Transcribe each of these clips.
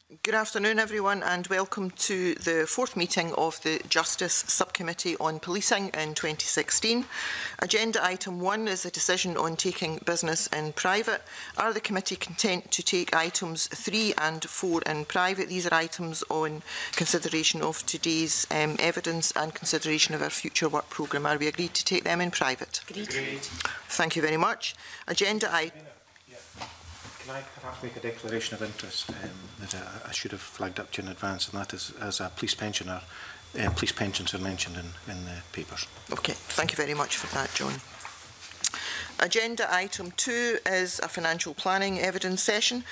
Good afternoon, everyone, and welcome to the fourth meeting of the Justice Subcommittee on Policing in 2016. Agenda item 1 is a decision on taking business in private. Are the committee content to take items 3 and 4 in private? These are items on consideration of today's evidence and consideration of our future work programme. Are we agreed to take them in private? Agreed. Thank you very much. Agenda item. Can I perhaps make a declaration of interest that I should have flagged up to you in advance, and that is as a police pensioner, police pensions are mentioned in the papers. Okay, thank you very much for that, John. Agenda item 2 is a financial planning evidence session.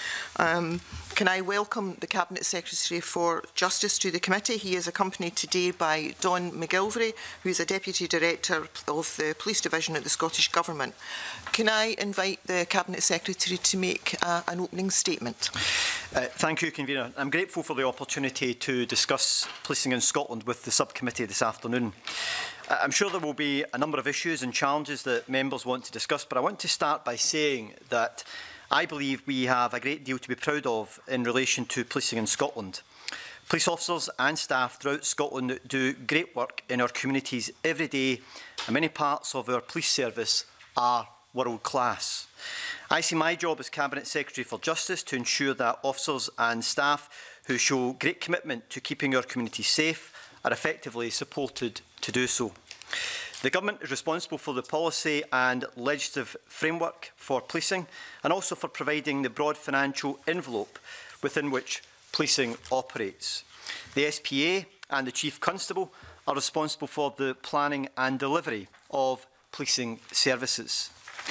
Can I welcome the Cabinet Secretary for Justice to the committee? He is accompanied today by Don McGilvray, who is a Deputy Director of the Police Division at the Scottish Government. Can I invite the Cabinet Secretary to make an opening statement? Thank you, Convener. I'm grateful for the opportunity to discuss policing in Scotland with the subcommittee this afternoon. I'm sure there will be a number of issues and challenges that members want to discuss, but I want to start by saying that I believe we have a great deal to be proud of in relation to policing in Scotland. Police officers and staff throughout Scotland do great work in our communities every day, and many parts of our police service are world class. I see my job as Cabinet Secretary for Justice to ensure that officers and staff who show great commitment to keeping our communities safe are effectively supported to do so. The Government is responsible for the policy and legislative framework for policing and also for providing the broad financial envelope within which policing operates. The SPA and the Chief Constable are responsible for the planning and delivery of policing services.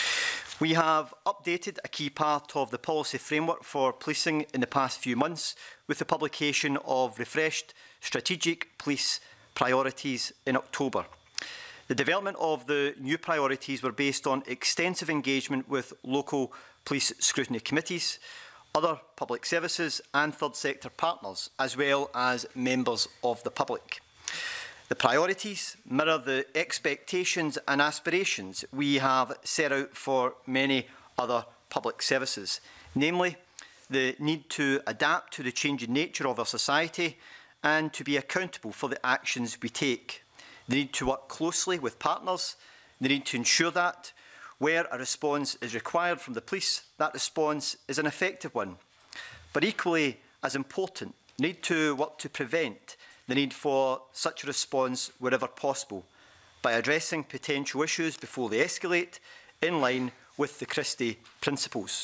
We have updated a key part of the policy framework for policing in the past few months with the publication of refreshed strategic police priorities in October. The development of the new priorities were based on extensive engagement with local police scrutiny committees, other public services and third sector partners, as well as members of the public. The priorities mirror the expectations and aspirations we have set out for many other public services, namely the need to adapt to the changing nature of our society and to be accountable for the actions we take. The need to work closely with partners, the need to ensure that where a response is required from the police, that response is an effective one. But equally as important, the need to work to prevent the need for such a response wherever possible by addressing potential issues before they escalate in line with the Christie principles.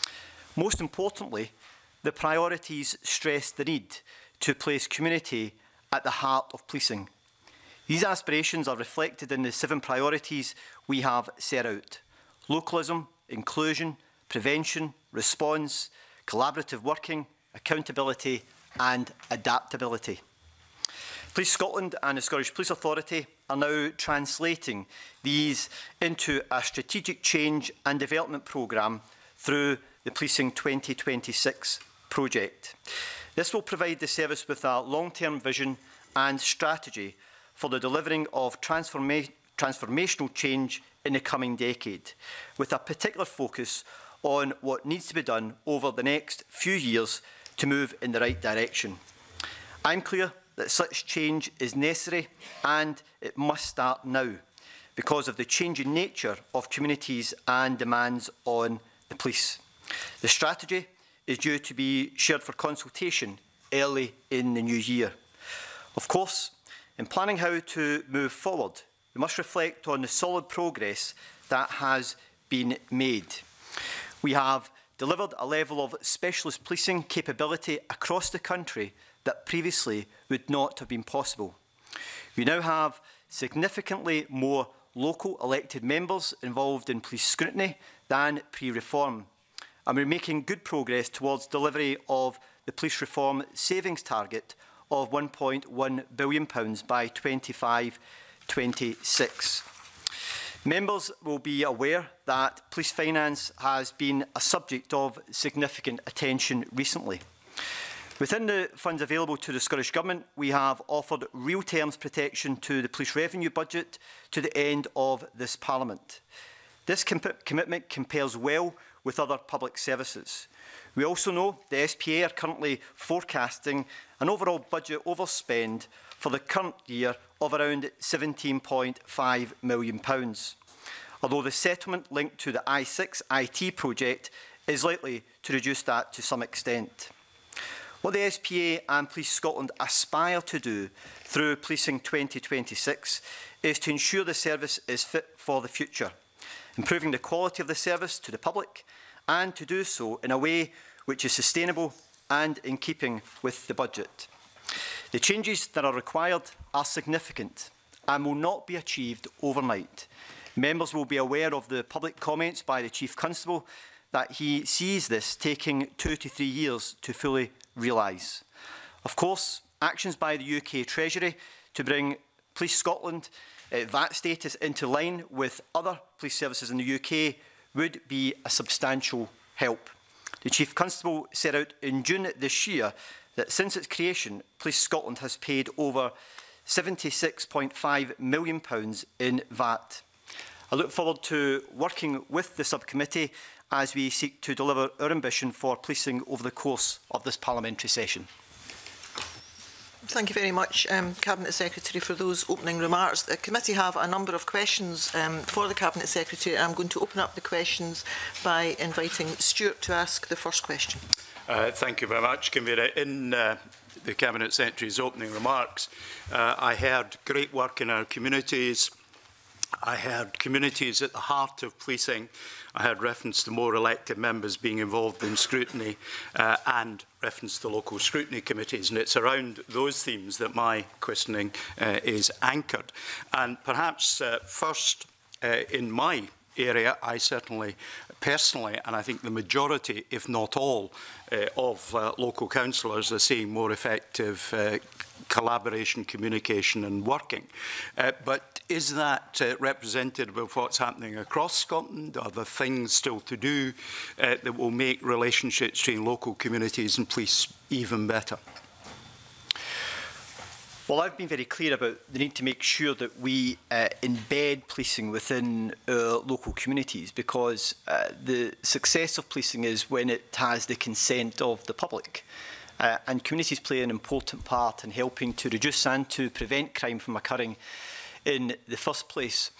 Most importantly, the priorities stress the need to place community at the heart of policing. These aspirations are reflected in the 7 priorities we have set out: localism, inclusion, prevention, response, collaborative working, accountability and adaptability. Police Scotland and the Scottish Police Authority are now translating these into a strategic change and development programme through the Policing 2026 project. This will provide the service with a long-term vision and strategy for the delivering of transformational change in the coming decade, with a particular focus on what needs to be done over the next few years to move in the right direction. I'm clear that such change is necessary and it must start now because of the changing nature of communities and demands on the police. The strategy is due to be shared for consultation early in the new year. Of course, in planning how to move forward, we must reflect on the solid progress that has been made. We have delivered a level of specialist policing capability across the country that previously would not have been possible. We now have significantly more local elected members involved in police scrutiny than pre-reform, and we're making good progress towards delivery of the police reform savings target of £1.1 billion by 2025-26. Members will be aware that police finance has been a subject of significant attention recently. Within the funds available to the Scottish Government, we have offered real terms protection to the police revenue budget to the end of this Parliament. This commitment compares well with other public services. We also know the SPA are currently forecasting an overall budget overspend for the current year of around £17.5 million, although the settlement linked to the I6 IT project is likely to reduce that to some extent. What the SPA and Police Scotland aspire to do through Policing 2026 is to ensure the service is fit for the future, improving the quality of the service to the public, and to do so in a way which is sustainable and in keeping with the budget. The changes that are required are significant and will not be achieved overnight. Members will be aware of the public comments by the Chief Constable that he sees this taking 2 to 3 years to fully realise. Of course, actions by the UK Treasury to bring Police Scotland VAT status into line with other police services in the UK would be a substantial help. The Chief Constable set out in June this year that since its creation, Police Scotland has paid over £76.5 million in VAT. I look forward to working with the subcommittee as we seek to deliver our ambition for policing over the course of this parliamentary session. Thank you very much, Cabinet Secretary, for those opening remarks. The committee have a number of questions for the Cabinet Secretary. I'm going to open up the questions by inviting Stuart to ask the first question. Thank you very much, Convener. In the Cabinet Secretary's opening remarks, I heard great work in our communities. I heard communities at the heart of policing. I heard reference to more elected members being involved in scrutiny and reference to local scrutiny committees. And it's around those themes that my questioning is anchored. And perhaps first, in my area, I certainly personally, and I think the majority, if not all, of local councillors are seeing more effective collaboration, communication and working. But is that representative of what's happening across Scotland? Are there things still to do that will make relationships between local communities and police even better? Well, I've been very clear about the need to make sure that we embed policing within local communities, because the success of policing is when it has the consent of the public. And communities play an important part in helping to reduce and to prevent crime from occurring in the first place.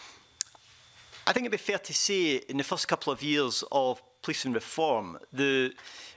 I think it'd be fair to say in the first couple of years of policing reform, the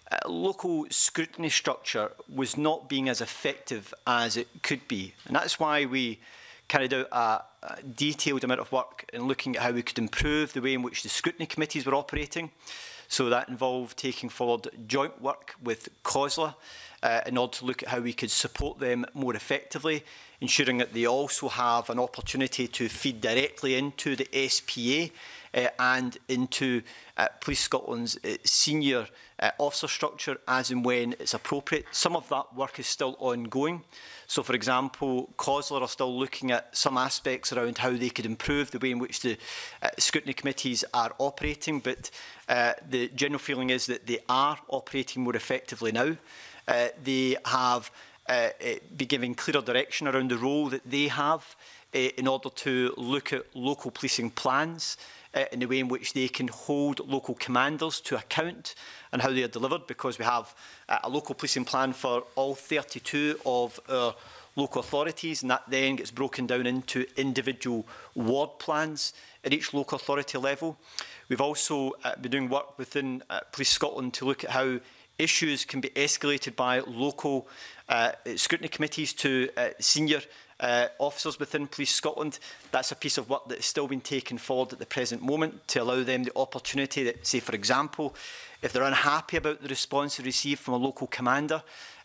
local scrutiny structure was not being as effective as it could be. And that's why we carried out a detailed amount of work in looking at how we could improve the way in which the scrutiny committees were operating. So that involved taking forward joint work with COSLA in order to look at how we could support them more effectively, ensuring that they also have an opportunity to feed directly into the SPA and into Police Scotland's senior officer structure as and when it's appropriate. Some of that work is still ongoing. So, for example, COSLA are still looking at some aspects around how they could improve the way in which the scrutiny committees are operating, but the general feeling is that they are operating more effectively now. They have been giving clearer direction around the role that they have in order to look at local policing plans in the way in which they can hold local commanders to account and how they are delivered, because we have a local policing plan for all 32 of our local authorities, and that then gets broken down into individual ward plans at each local authority level. We've also been doing work within Police Scotland to look at how issues can be escalated by local scrutiny committees to senior officers within Police Scotland. That's a piece of work that is still being taken forward at the present moment to allow them the opportunity that, say, for example, if they're unhappy about the response they receive from a local commander,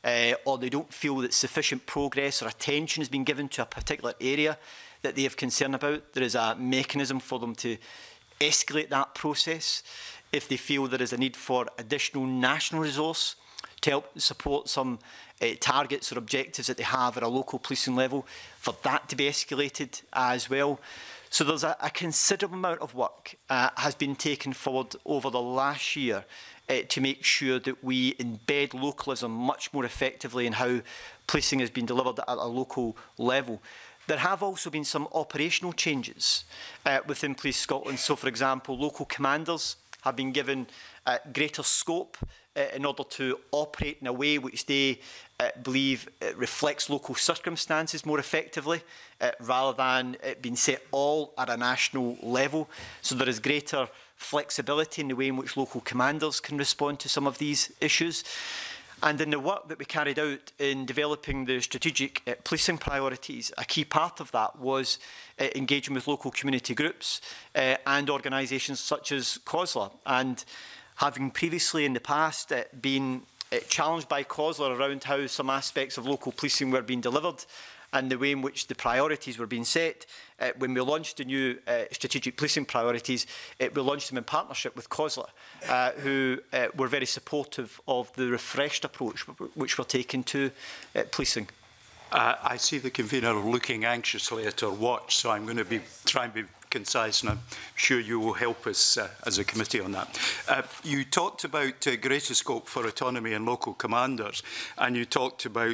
or they don't feel that sufficient progress or attention has been given to a particular area that they have concern about, there is a mechanism for them to escalate that process. If they feel there is a need for additional national resource to help support some targets or objectives that they have at a local policing level, for that to be escalated as well. So there's a considerable amount of work has been taken forward over the last year to make sure that we embed localism much more effectively in how policing has been delivered at a local level. There have also been some operational changes within Police Scotland. So, for example, local commanders have been given greater scope in order to operate in a way which they believe reflects local circumstances more effectively, rather than it being set all at a national level. So there is greater flexibility in the way in which local commanders can respond to some of these issues. And in the work that we carried out in developing the strategic policing priorities, a key part of that was engaging with local community groups and organisations such as COSLA. And having previously in the past been challenged by COSLA around how some aspects of local policing were being delivered and the way in which the priorities were being set. When we launched the new strategic policing priorities, we launched them in partnership with COSLA, who were very supportive of the refreshed approach which we're taking to policing. I see the convener looking anxiously at her watch, so I'm going to try and be concise, and I'm sure you will help us as a committee on that. You talked about greater scope for autonomy in local commanders, and you talked about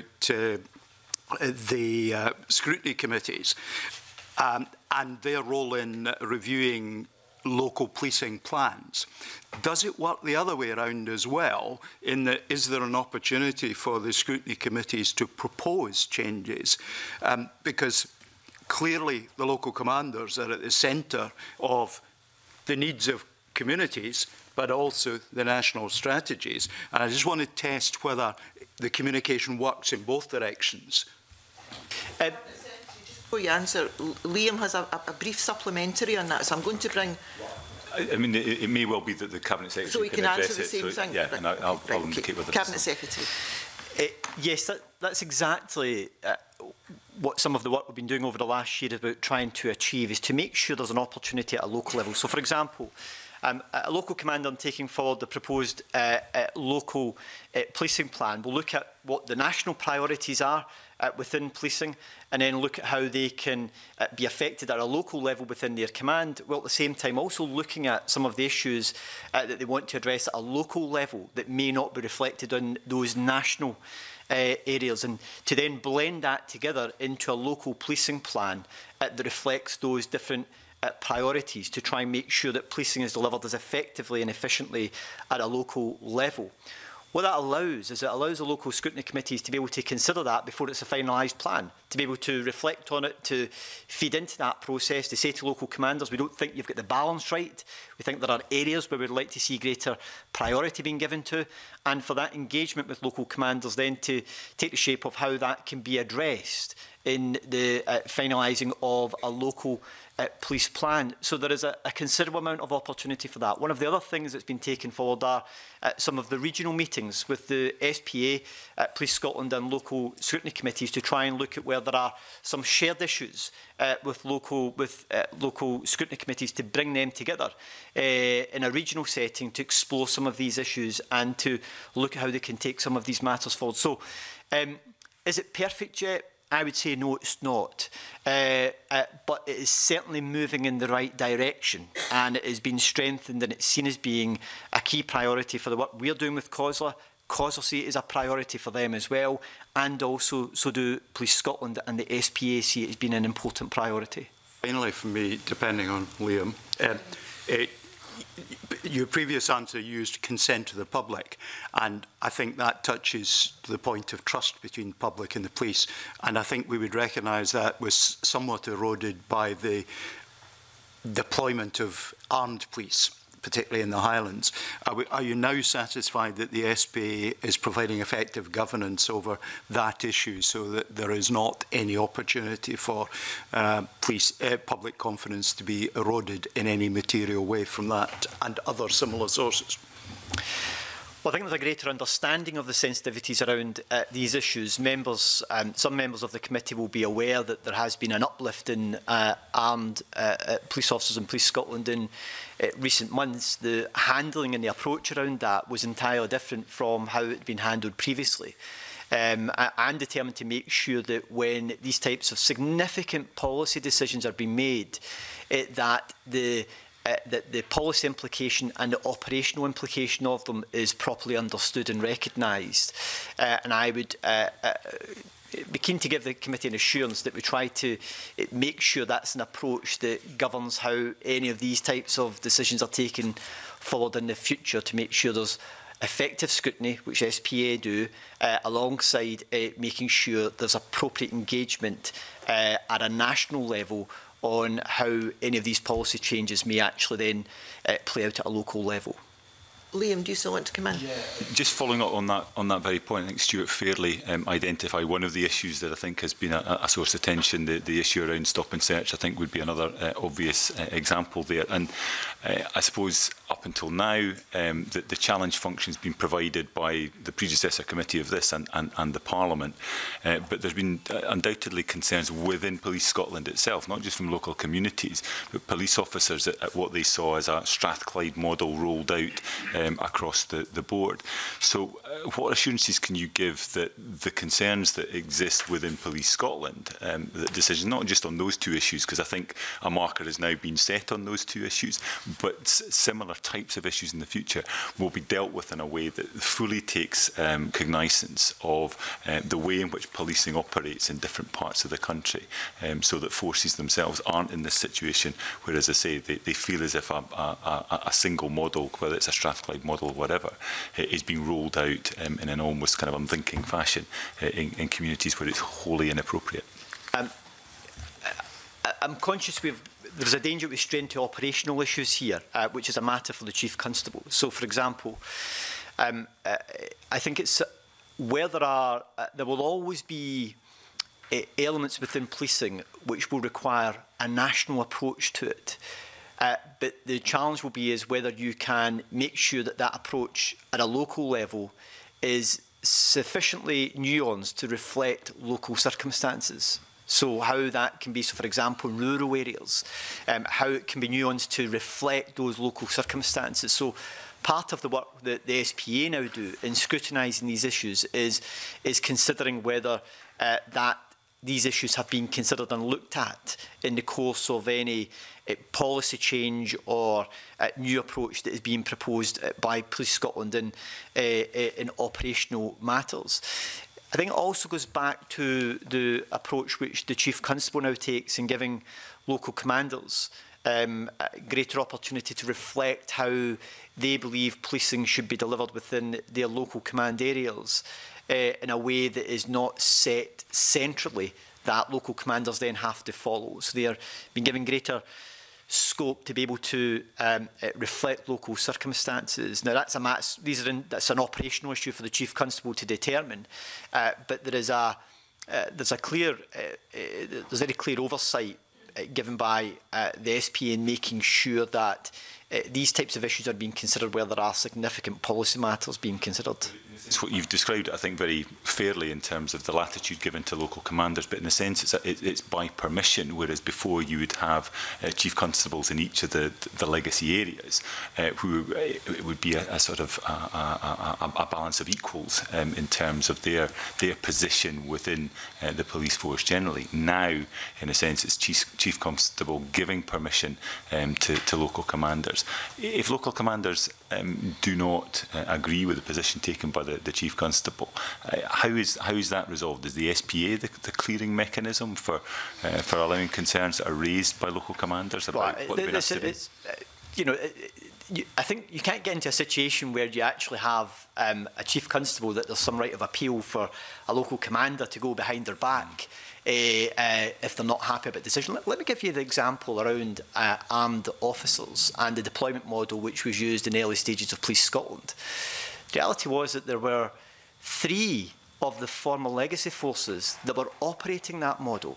the scrutiny committees and their role in reviewing local policing plans. Does it work the other way around as well, in that is there an opportunity for the scrutiny committees to propose changes? Because clearly the local commanders are at the centre of the needs of communities, but also the national strategies. And I just want to test whether the communication works in both directions. Before you answer, Liam has a brief supplementary on that, so I'm going to bring... I mean, it may well be that the Cabinet Secretary so he can answer address the same thing. Yeah, right. and I'll indicate whether Cabinet Secretary. Yes, that's exactly what some of the work we've been doing over the last year is about trying to achieve, is to make sure there's an opportunity at a local level. So, for example, a local commander taking forward the proposed local policing plan will look at what the national priorities are within policing, and then look at how they can be affected at a local level within their command, while at the same time also looking at some of the issues that they want to address at a local level that may not be reflected on those national areas, and to then blend that together into a local policing plan that reflects those different priorities to try and make sure that policing is delivered as effectively and efficiently at a local level. What that allows is it allows the local scrutiny committees to be able to consider that before it's a finalised plan, to be able to reflect on it, to feed into that process, to say to local commanders, we don't think you've got the balance right. We think there are areas where we'd like to see greater priority being given to, and for that engagement with local commanders then to take the shape of how that can be addressed in the finalising of a local police plan. So there is a considerable amount of opportunity for that. One of the other things that's been taken forward are some of the regional meetings with the SPA, Police Scotland and local scrutiny committees to try and look at where there are some shared issues with local scrutiny committees, to bring them together in a regional setting to explore some of these issues and to look at how they can take some of these matters forward. So is it perfect yet? I would say no, it's not. But it is certainly moving in the right direction, and it has been strengthened, and it's seen as being a key priority for the work we're doing with COSLA. COSLA see it as a priority for them as well, and also so do Police Scotland and the SPA see it as being an important priority. Finally, for me, depending on Liam, your previous answer used consent to the public, and I think that touches the point of trust between the public and the police, and I think we would recognise that was somewhat eroded by the deployment of armed police, particularly in the Highlands. Are you now satisfied that the SPA is providing effective governance over that issue, so that there is not any opportunity for public confidence to be eroded in any material way from that and other similar sources? Well, I think there's a greater understanding of the sensitivities around these issues. Some members of the committee will be aware that there has been an uplift in armed police officers in Police Scotland in recent months. The handling and the approach around that was entirely different from how it had been handled previously. I'm determined to make sure that when these types of significant policy decisions are being made, that the policy implication and the operational implication of them is properly understood and recognised. And I would be keen to give the committee an assurance that we try to make sure that's an approach that governs how any of these types of decisions are taken forward in the future, to make sure there's effective scrutiny, which SPA do, alongside making sure there's appropriate engagement at a national level on how any of these policy changes may actually then play out at a local level. Liam, do you still want to come in? Yeah. Just following up on that very point, I think Stuart fairly identified one of the issues that I think has been a source of tension. The issue around stop and search, I think, would be another obvious example there. And I suppose up until now, the challenge function has been provided by the predecessor committee of this and the Parliament. But there's been undoubtedly concerns within Police Scotland itself, not just from local communities, but police officers at what they saw as a Strathclyde model rolled out across the board. So what assurances can you give that the concerns that exist within Police Scotland, the decision not just on those two issues, because I think a marker has now been set on those two issues, but similar types of issues in the future will be dealt with in a way that fully takes cognizance of the way in which policing operates in different parts of the country, so that forces themselves aren't in this situation where, as I say, they feel as if a single model, whether it's a Strathclyde model or whatever, is being rolled out in an almost kind of unthinking fashion in communities where it's wholly inappropriate. I'm conscious there's a danger we strain to operational issues here, which is a matter for the Chief Constable. So, for example, I think it's where there will always be elements within policing which will require a national approach to it. But the challenge will be is whether you can make sure that that approach at a local level is sufficiently nuanced to reflect local circumstances. So how that can be, so for example, in rural areas, how it can be nuanced to reflect those local circumstances. So part of the work that the SPA now do in scrutinising these issues is considering whether these issues have been considered and looked at in the course of any policy change or new approach that is being proposed by Police Scotland in operational matters. I think it also goes back to the approach which the Chief Constable now takes in giving local commanders greater opportunity to reflect how they believe policing should be delivered within their local command areas in a way that is not set centrally that local commanders then have to follow. So they are being given greater scope to be able to reflect local circumstances. Now that's that's an operational issue for the Chief Constable to determine, but there's very clear oversight given by the SP in making sure that these types of issues are being considered where there are significant policy matters being considered. It's what you've described, I think, very fairly in terms of the latitude given to local commanders, but in a sense it's by permission, whereas before you would have chief constables in each of the legacy areas, who it would be a sort of a balance of equals in terms of their position within the police force generally. Now, in a sense, it's chief constable giving permission to local commanders. If local commanders do not agree with the position taken by the Chief Constable, how is that resolved? Is the SPA the clearing mechanism for allowing concerns that are raised by local commanders about what they've been asked to do? I think you can't get into a situation where you actually have a Chief Constable that there's some right of appeal for a local commander to go behind their back if they're not happy about the decision. Let me give you the example around armed officers and the deployment model which was used in the early stages of Police Scotland. The reality was that there were 3 of the former legacy forces that were operating that model.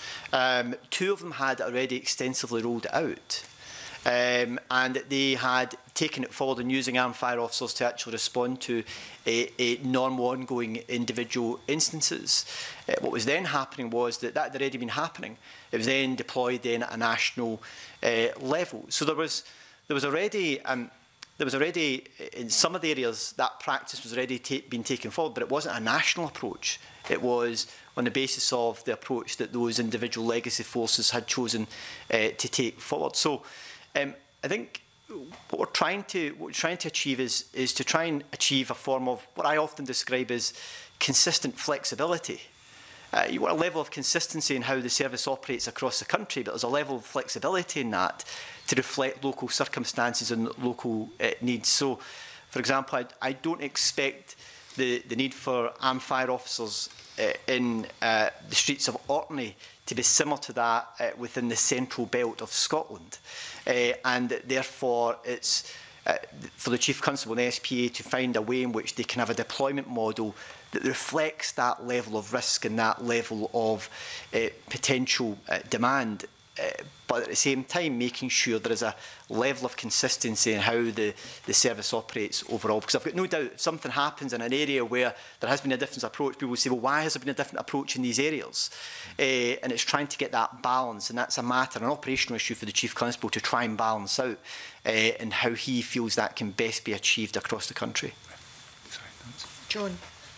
2 of them had already extensively rolled it out. And they had taken it forward and using armed fire officers to actually respond to a normal ongoing individual instances. What was then happening was that had already been happening. It was then deployed then at a national level. So there was already in some of the areas that practice was already being taken forward, but it wasn't a national approach. It was on the basis of the approach that those individual legacy forces had chosen to take forward. So I think what we're trying to achieve is to try and achieve a form of what I often describe as consistent flexibility you want a level of consistency in how the service operates across the country, but there's a level of flexibility in that to reflect local circumstances and local needs. So, for example, I don't expect the need for armed fire officers in the streets of Orkney to be similar to that within the central belt of Scotland. And therefore, it's for the Chief Constable and the SPA to find a way in which they can have a deployment model that reflects that level of risk and that level of potential demand. But at the same time, making sure there is a level of consistency in how the service operates overall. Because I've got no doubt if something happens in an area where there has been a different approach, people will say, well, why has there been a different approach in these areas? And it's trying to get that balance, and that's a matter, an operational issue for the Chief Constable to try and balance out and how he feels that can best be achieved across the country. John.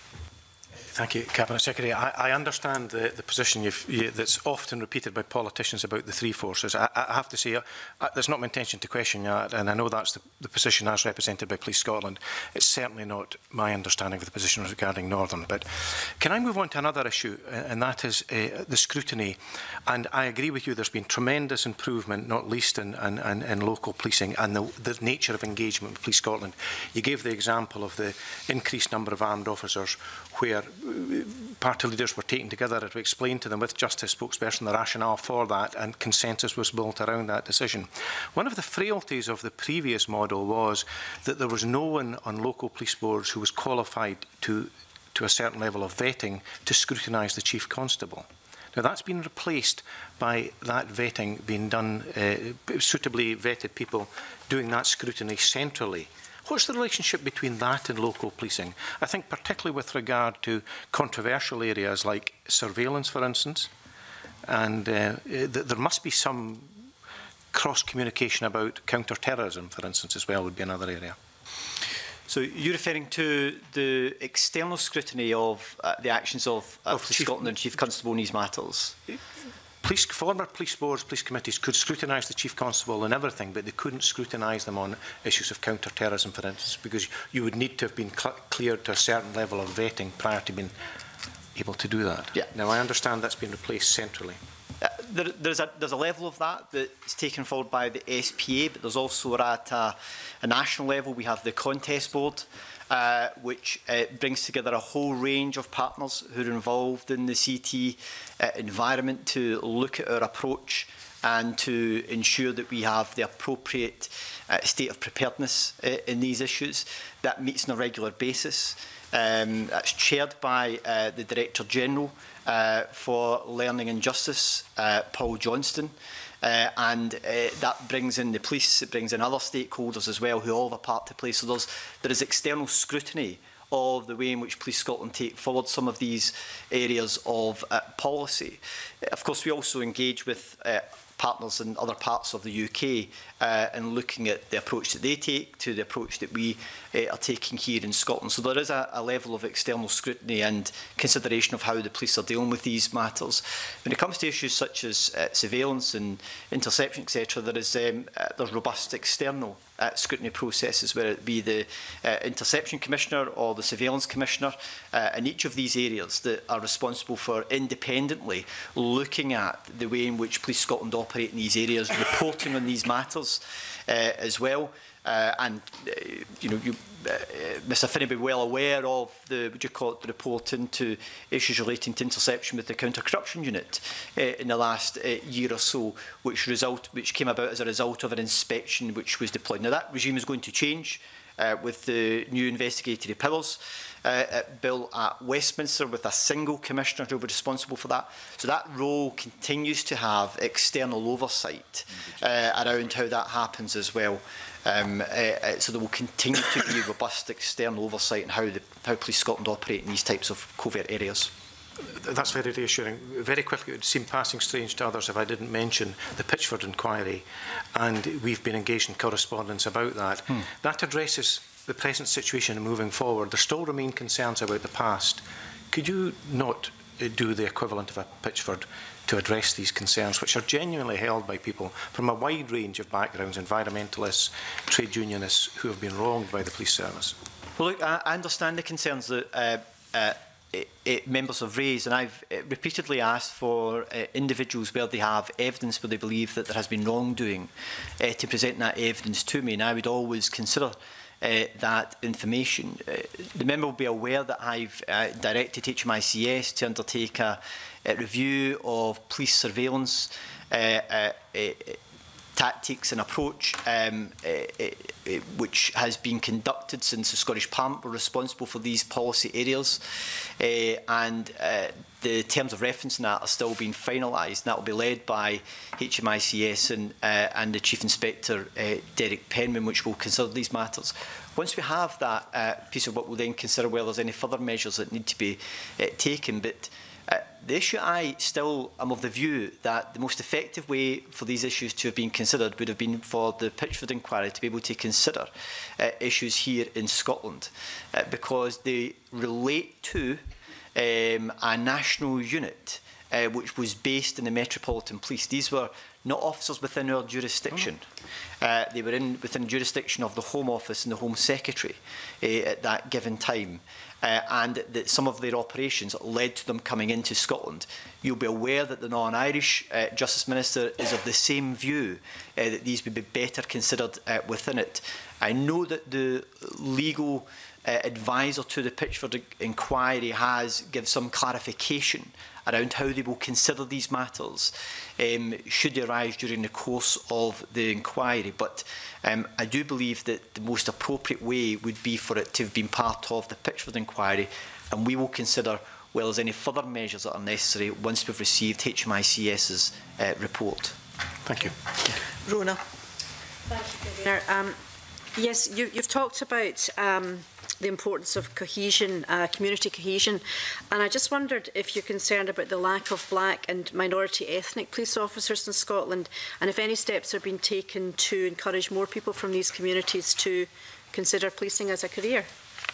Thank you, Cabinet Secretary. I understand the position that's often repeated by politicians about the three forces. I have to say, there's not my intention to question that, and I know that's the position as represented by Police Scotland. It's certainly not my understanding of the position regarding Northern. But can I move on to another issue, and that is the scrutiny. And I agree with you, there's been tremendous improvement, not least in local policing and the nature of engagement with Police Scotland. You gave the example of the increased number of armed officers where party leaders were taken together to explain to them with Justice spokesperson the rationale for that, and consensus was built around that decision. One of the frailties of the previous model was that there was no one on local police boards who was qualified to a certain level of vetting to scrutinise the Chief Constable. Now that's been replaced by that vetting being done, suitably vetted people doing that scrutiny centrally. What's the relationship between that and local policing? I think particularly with regard to controversial areas like surveillance, for instance, and there must be some cross-communication about counter-terrorism, for instance, as well, would be another area. So you're referring to the external scrutiny of the actions of the Scotland and Chief Constable in these matters? Former police boards, police committees could scrutinise the Chief Constable and everything, but they couldn't scrutinise them on issues of counter-terrorism, for instance, because you would need to have been cleared to a certain level of vetting prior to being able to do that. Yeah. Now, I understand that's been replaced centrally. There's a level of that that's taken forward by the SPA, but there's also at a national level, we have the Contest Board, which brings together a whole range of partners who are involved in the CT environment to look at our approach and to ensure that we have the appropriate state of preparedness in these issues. That meets on a regular basis. That's chaired by the Director General for Learning and Justice, Paul Johnston. And that brings in the police, it brings in other stakeholders as well who all have a part to play. So there is external scrutiny of the way in which Police Scotland take forward some of these areas of policy. Of course, we also engage with partners in other parts of the UK and looking at the approach that they take to the approach that we are taking here in Scotland. So there is a level of external scrutiny and consideration of how the police are dealing with these matters. When it comes to issues such as surveillance and interception, etc., there's robust external scrutiny processes, whether it be the Interception Commissioner or the Surveillance Commissioner, in each of these areas that are responsible for independently looking at the way in which Police Scotland operate in these areas, reporting on these matters as well. Mr Finney will be well aware of the report into issues relating to interception with the Counter-Corruption Unit in the last year or so, which came about as a result of an inspection which was deployed. Now that regime is going to change with the new investigatory powers bill at Westminster, with a single commissioner who will be responsible for that. So that role continues to have external oversight around how that happens as well. So there will continue to be robust external oversight on how Police Scotland operate in these types of covert areas. That's very reassuring. Very quickly, it would seem passing strange to others if I didn't mention the Pitchford inquiry, and we've been engaged in correspondence about that. That addresses the present situation and moving forward. There still remain concerns about the past. Could you not do the equivalent of a Pitchford to address these concerns, which are genuinely held by people from a wide range of backgrounds, environmentalists, trade unionists, who have been wronged by the police service? Well, look, I understand the concerns that members have raised, and I've repeatedly asked for individuals where they have evidence where they believe that there has been wrongdoing to present that evidence to me, and I would always consider that information. The member will be aware that I've directed HMICS to undertake a review of police surveillance tactics and approach, which has been conducted since the Scottish Parliament were responsible for these policy areas, and the terms of reference in that are still being finalised. That will be led by HMICS and the Chief Inspector Derek Penman, which will consider these matters. Once we have that piece of work, we'll then consider whether there's any further measures that need to be taken. But the issue, I still am of the view that the most effective way for these issues to have been considered would have been for the Pitchford Inquiry to be able to consider issues here in Scotland, because they relate to a national unit which was based in the Metropolitan Police. These were not officers within our jurisdiction. They were within the jurisdiction of the Home Office and the Home Secretary at that given time. And that some of their operations led to them coming into Scotland. You'll be aware that the Northern-Irish Justice Minister is of the same view, that these would be better considered within it. I know that the legal advisor to the Pitchford Inquiry has given some clarification around how they will consider these matters should they arise during the course of the inquiry. But I do believe that the most appropriate way would be for it to have been part of the Pitchford Inquiry, and we will consider whether there's any further measures that are necessary once we've received HMICS's report. Thank you. Rona. Thank you, Convener. Yes, you've talked about the importance of cohesion, community cohesion, and I just wondered if you're concerned about the lack of black and minority ethnic police officers in Scotland, and if any steps are being taken to encourage more people from these communities to consider policing as a career.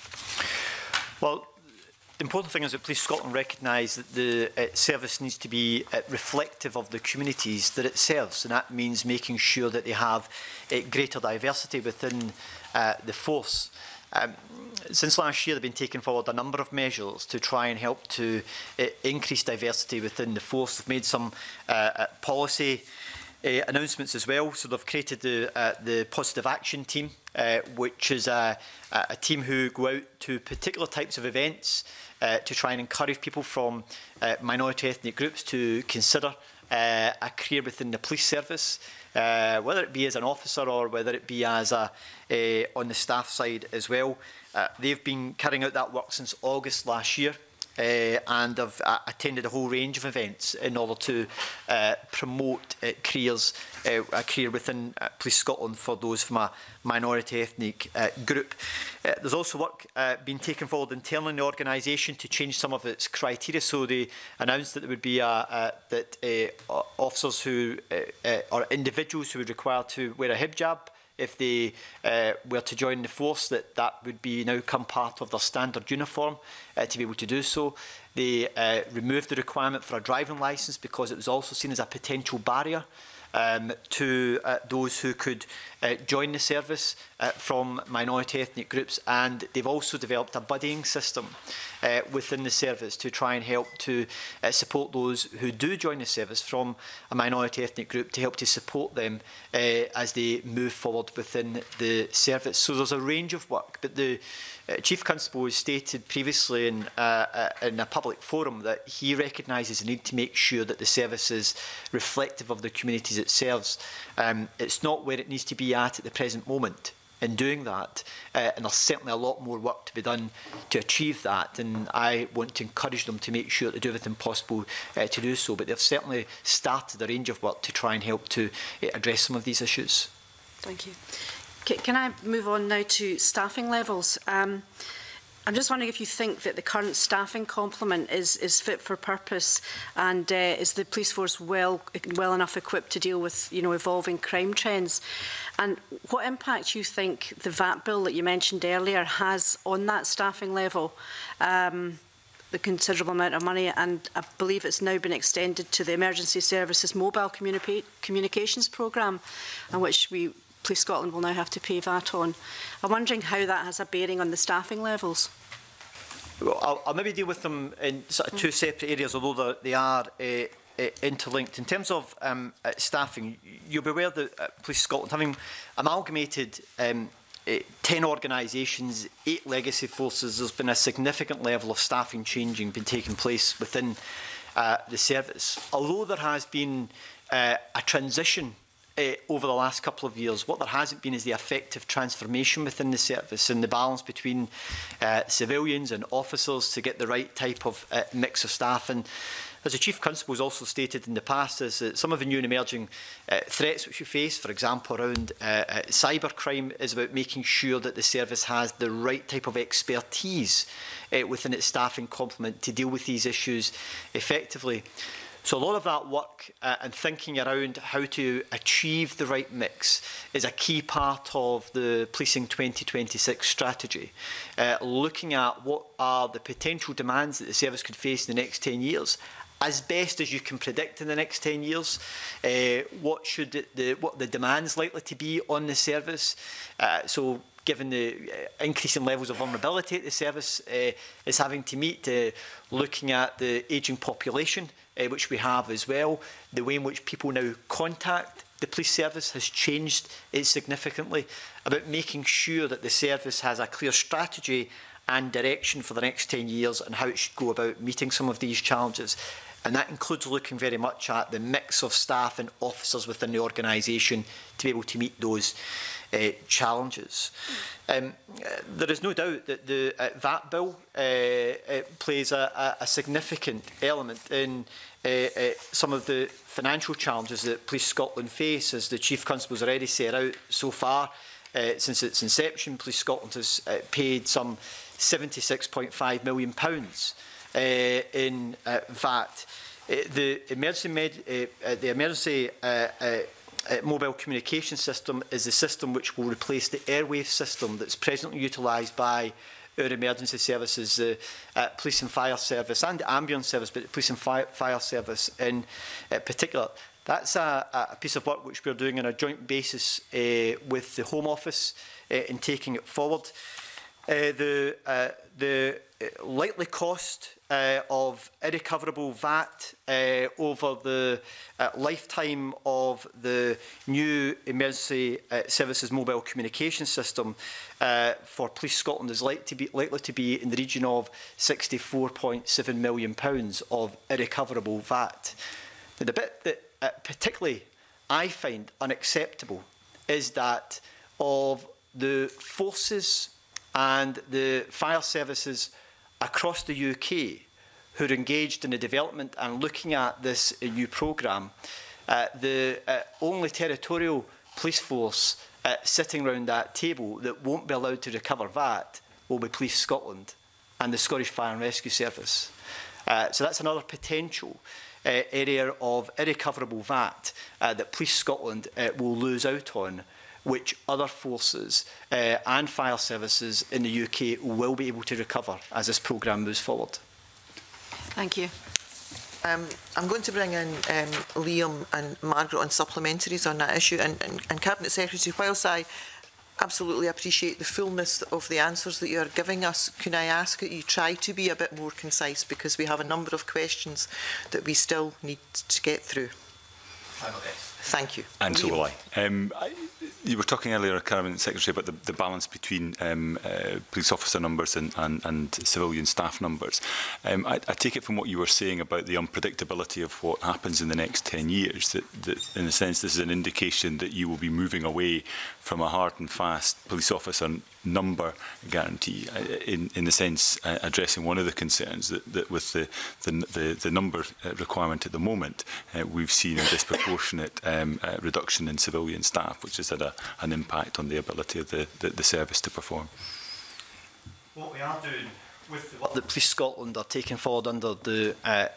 Well, the important thing is that Police Scotland recognise that the service needs to be reflective of the communities that it serves, and that means making sure that they have greater diversity within the force. Since last year, they've been taking forward a number of measures to try and help to increase diversity within the force. They've made some policy announcements as well. So they've created the Positive Action Team, which is a team who go out to particular types of events to try and encourage people from minority ethnic groups to consider a career within the police service, whether it be as an officer or whether it be as on the staff side as well. They've been carrying out that work since August last year, and have attended a whole range of events in order to promote a career within Police Scotland for those from a minority ethnic group. There's also work being taken forward internally in the organisation to change some of its criteria. So they announced that there would be officers who or individuals who would require to wear a hijab if they were to join the force, that would be now become part of their standard uniform to be able to do so. They removed the requirement for a driving licence because it was also seen as a potential barrier to those who could join the service from minority ethnic groups, and they've also developed a buddying system within the service to try and help to support those who do join the service from a minority ethnic group, to help to support them as they move forward within the service. So there's a range of work, but the Chief Constable has stated previously in a public forum that he recognises the need to make sure that the service is reflective of the communities it serves. It's not where it needs to be at the present moment in doing that, and there's certainly a lot more work to be done to achieve that, and I want to encourage them to make sure they do everything possible to do so, but they've certainly started a range of work to try and help to address some of these issues. Thank you. Can I move on now to staffing levels? I'm just wondering if you think that the current staffing complement is fit for purpose, and is the police force well enough equipped to deal with evolving crime trends, and what impact you think the VAT bill that you mentioned earlier has on that staffing level? The considerable amount of money, and I believe it's now been extended to the Emergency Services Mobile Communications Programme, on which Police Scotland will now have to pay VAT on. I'm wondering how that has a bearing on the staffing levels. Well, I'll maybe deal with them in sort of two separate areas, although they are interlinked. In terms of staffing, you'll be aware that Police Scotland, having amalgamated 10 organisations, 8 legacy forces, there's been a significant level of staffing changing been taking place within the service. Although there has been a transition over the last couple of years, what there hasn't been is the effective transformation within the service and the balance between civilians and officers to get the right type of mix of staff. And as the Chief Constable has also stated in the past, is that some of the new and emerging threats which we face, for example, around cybercrime, is about making sure that the service has the right type of expertise within its staffing complement to deal with these issues effectively. So a lot of that work and thinking around how to achieve the right mix is a key part of the Policing 2026 strategy. Looking at what are the potential demands that the service could face in the next 10 years, as best as you can predict in the next 10 years, what the demands likely to be on the service. So given the increasing levels of vulnerability at the service is having to meet, looking at the ageing population, which we have as well, the way in which people now contact the police service has changed significantly, about making sure that the service has a clear strategy and direction for the next 10 years and how it should go about meeting some of these challenges. And that includes looking very much at the mix of staff and officers within the organisation to be able to meet those challenges. There is no doubt that the VAT bill plays a significant element in some of the financial challenges that Police Scotland face, as the Chief Constable has already set out so far. Since its inception, Police Scotland has paid some £76.5 million in VAT. The emergency mobile communication system is the system which will replace the airwave system that's presently utilised by our emergency services, the police and fire service and the ambulance service, but the police and fire service in particular. That's a piece of work which we're doing on a joint basis with the Home Office in taking it forward. The likely cost of irrecoverable VAT over the lifetime of the new emergency services mobile communication system for Police Scotland is likely to be in the region of £64.7 million of irrecoverable VAT. Now, the bit that particularly I find unacceptable is that of the forces and the fire services across the UK who are engaged in the development and looking at this new programme, the only territorial police force sitting around that table that won't be allowed to recover VAT will be Police Scotland and the Scottish Fire and Rescue Service. So that's another potential area of irrecoverable VAT that Police Scotland will lose out on, which other forces and fire services in the UK will be able to recover as this programme moves forward. Thank you. I'm going to bring in Liam and Margaret on supplementaries on that issue. And Cabinet Secretary, whilst I absolutely appreciate the fullness of the answers that you are giving us, can I ask that you try to be a bit more concise, because we have a number of questions that we still need to get through. Thank you. And so will I. You were talking earlier, Cabinet Secretary, about the balance between police officer numbers and civilian staff numbers. I take it from what you were saying about the unpredictability of what happens in the next 10 years, that in a sense this is an indication that you will be moving away from a hard and fast police officer number guarantee, in the sense addressing one of the concerns that with the number requirement at the moment, we've seen a disproportionate reduction in civilian staff, which has had an impact on the ability of the service to perform. What we are doing with what the Police Scotland are taking forward under the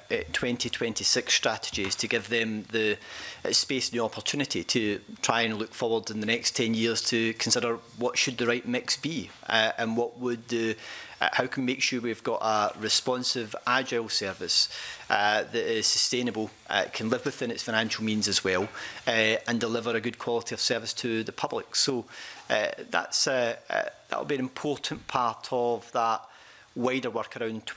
2026 strategy is to give them the space and the opportunity to try and look forward in the next 10 years to consider what should the right mix be, and what would the how can we make sure we've got a responsive, agile service that is sustainable, can live within its financial means as well, and deliver a good quality of service to the public. So that'll be an important part of that wider work around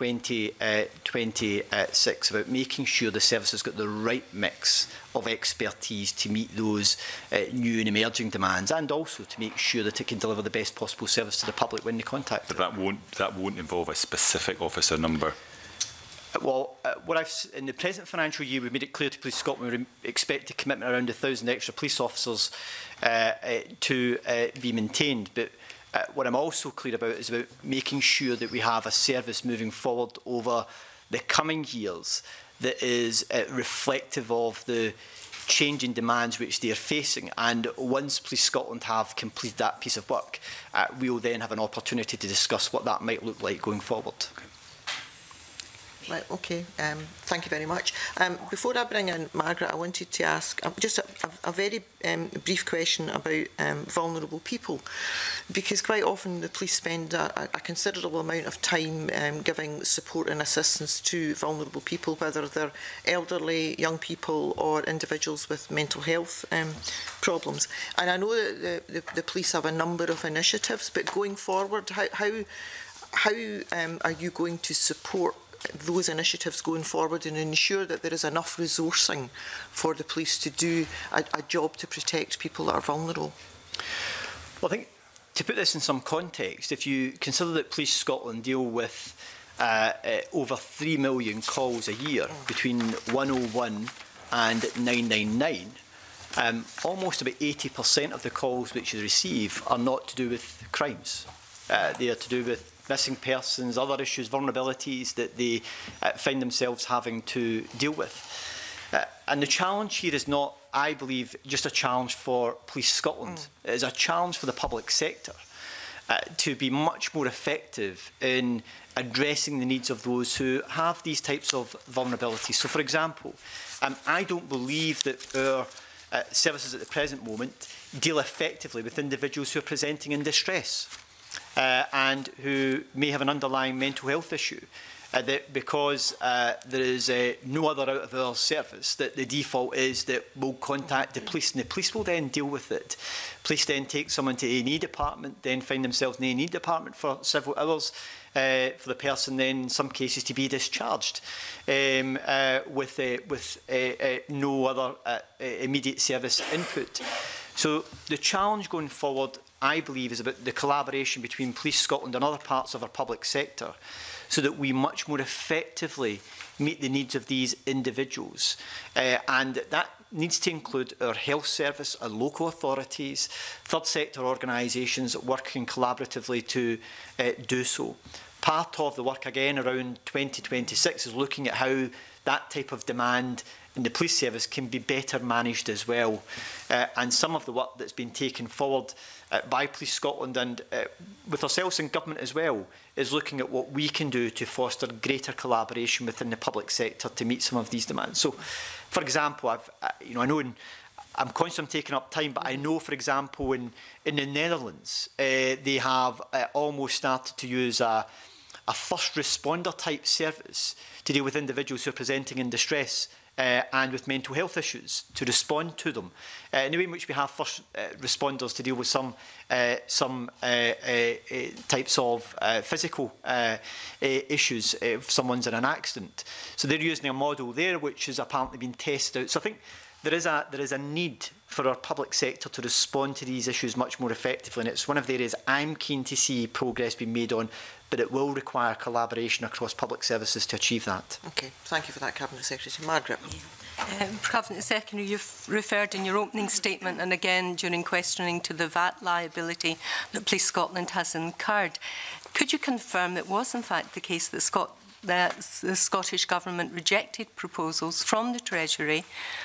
2026 about making sure the service has got the right mix of expertise to meet those new and emerging demands, and also to make sure that it can deliver the best possible service to the public when they contact it. But that won't involve a specific officer number. Well, in the present financial year, we made it clear to Police Scotland we expect a commitment around 1,000 extra police officers to be maintained. But what I'm also clear about is about making sure that we have a service moving forward over the coming years that is reflective of the changing demands which they are facing. And once Police Scotland have completed that piece of work, we will then have an opportunity to discuss what that might look like going forward. Okay. Right, okay. Thank you very much. Before I bring in Margaret, I wanted to ask just a very brief question about vulnerable people, because quite often the police spend a considerable amount of time giving support and assistance to vulnerable people, whether they're elderly, young people or individuals with mental health problems. And I know that the police have a number of initiatives, but going forward, how are you going to support those initiatives going forward and ensure that there is enough resourcing for the police to do a job to protect people that are vulnerable? Well, I think to put this in some context, if you consider that Police Scotland deal with over 3 million calls a year between 101 and 999, almost about 80% of the calls which you receive are not to do with crimes. They are to do with missing persons, other issues, vulnerabilities that they find themselves having to deal with. And the challenge here is not, I believe, just a challenge for Police Scotland. It is a challenge for the public sector to be much more effective in addressing the needs of those who have these types of vulnerabilities. So, for example, I don't believe that our services at the present moment deal effectively with individuals who are presenting in distress. And who may have an underlying mental health issue, that because there is no other out of our service, that the default is that we'll contact the police and the police will then deal with it. Police then take someone to A&E department, then find themselves in the A&E department for several hours for the person then in some cases to be discharged with no other immediate service input. So the challenge going forward, I believe, is about the collaboration between Police Scotland and other parts of our public sector so that we much more effectively meet the needs of these individuals. And that needs to include our health service, our local authorities, third sector organisations working collaboratively to do so. Part of the work again around 2026 is looking at how that type of demand in the police service can be better managed as well. And some of the work that's been taken forward by Police Scotland and with ourselves in government as well is looking at what we can do to foster greater collaboration within the public sector to meet some of these demands. So, for example, I know I'm conscious I'm taking up time, but I know, for example, in the Netherlands, they have almost started to use a first responder type service to deal with individuals who are presenting in distress and with mental health issues, to respond to them. In the way in which we have first responders to deal with some types of physical issues if someone's in an accident. So they're using a model there which has apparently been tested out. So I think there is a need for our public sector to respond to these issues much more effectively, and it's one of the areas I'm keen to see progress being made on, but it will require collaboration across public services to achieve that. Okay, thank you for that, Cabinet Secretary. Margaret. Cabinet Secretary, you've referred in your opening statement and again during questioning to the VAT liability that Police Scotland has incurred. Could you confirm that was in fact the case that the Scottish Government rejected proposals from the Treasury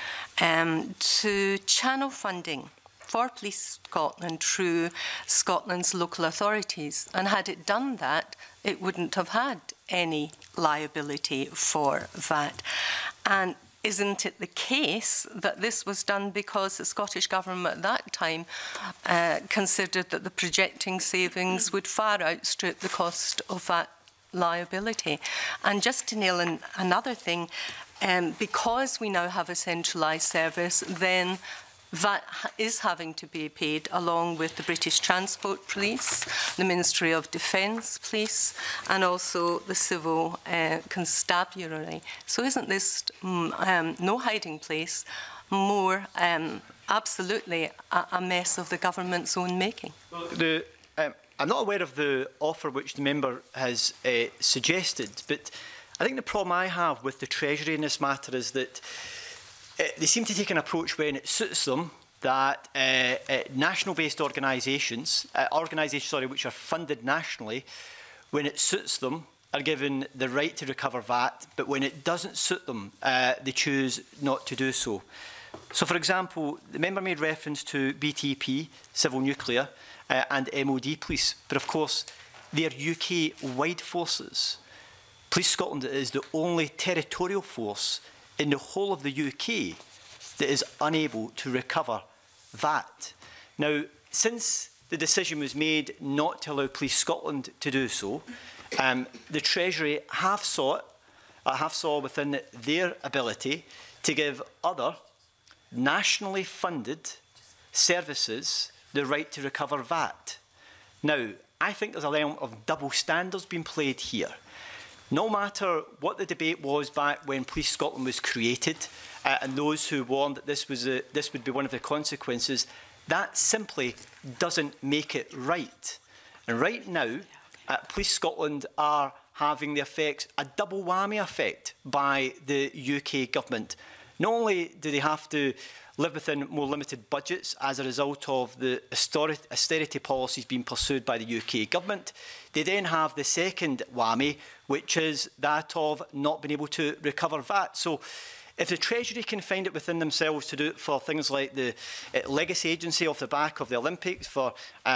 to channel funding for Police Scotland through Scotland's local authorities, and had it done that, it wouldn't have had any liability for VAT? And isn't it the case that this was done because the Scottish Government at that time considered that the projecting savings would far outstrip the cost of that liability? And just to nail in another thing, because we now have a centralised service, then VAT is having to be paid along with the British Transport Police, the Ministry of Defence Police, and also the Civil Constabulary. So isn't this no hiding place, more absolutely a mess of the government's own making? Well, I'm not aware of the offer which the member has suggested, but I think the problem I have with the Treasury in this matter is that they seem to take an approach when it suits them that national-based organisations, which are funded nationally, when it suits them, are given the right to recover VAT, but when it doesn't suit them, they choose not to do so. So, for example, the member made reference to BTP, Civil Nuclear, and MOD Police, but of course, they are UK-wide forces. Police Scotland is the only territorial force in the whole of the UK that is unable to recover VAT. Now, since the decision was made not to allow Police Scotland to do so, the Treasury have saw within their ability to give other nationally funded services the right to recover VAT. Now, I think there's an element of double standards being played here. No matter what the debate was back when Police Scotland was created, and those who warned that this would be one of the consequences, that simply doesn't make it right. And right now, Police Scotland are having the effects, a double whammy effect by the UK government. Not only do they have to live within more limited budgets as a result of the austerity policies being pursued by the UK government, they then have the second whammy, which is that of not being able to recover VAT. So if the Treasury can find it within themselves to do it for things like the legacy agency off the back of the Olympics, for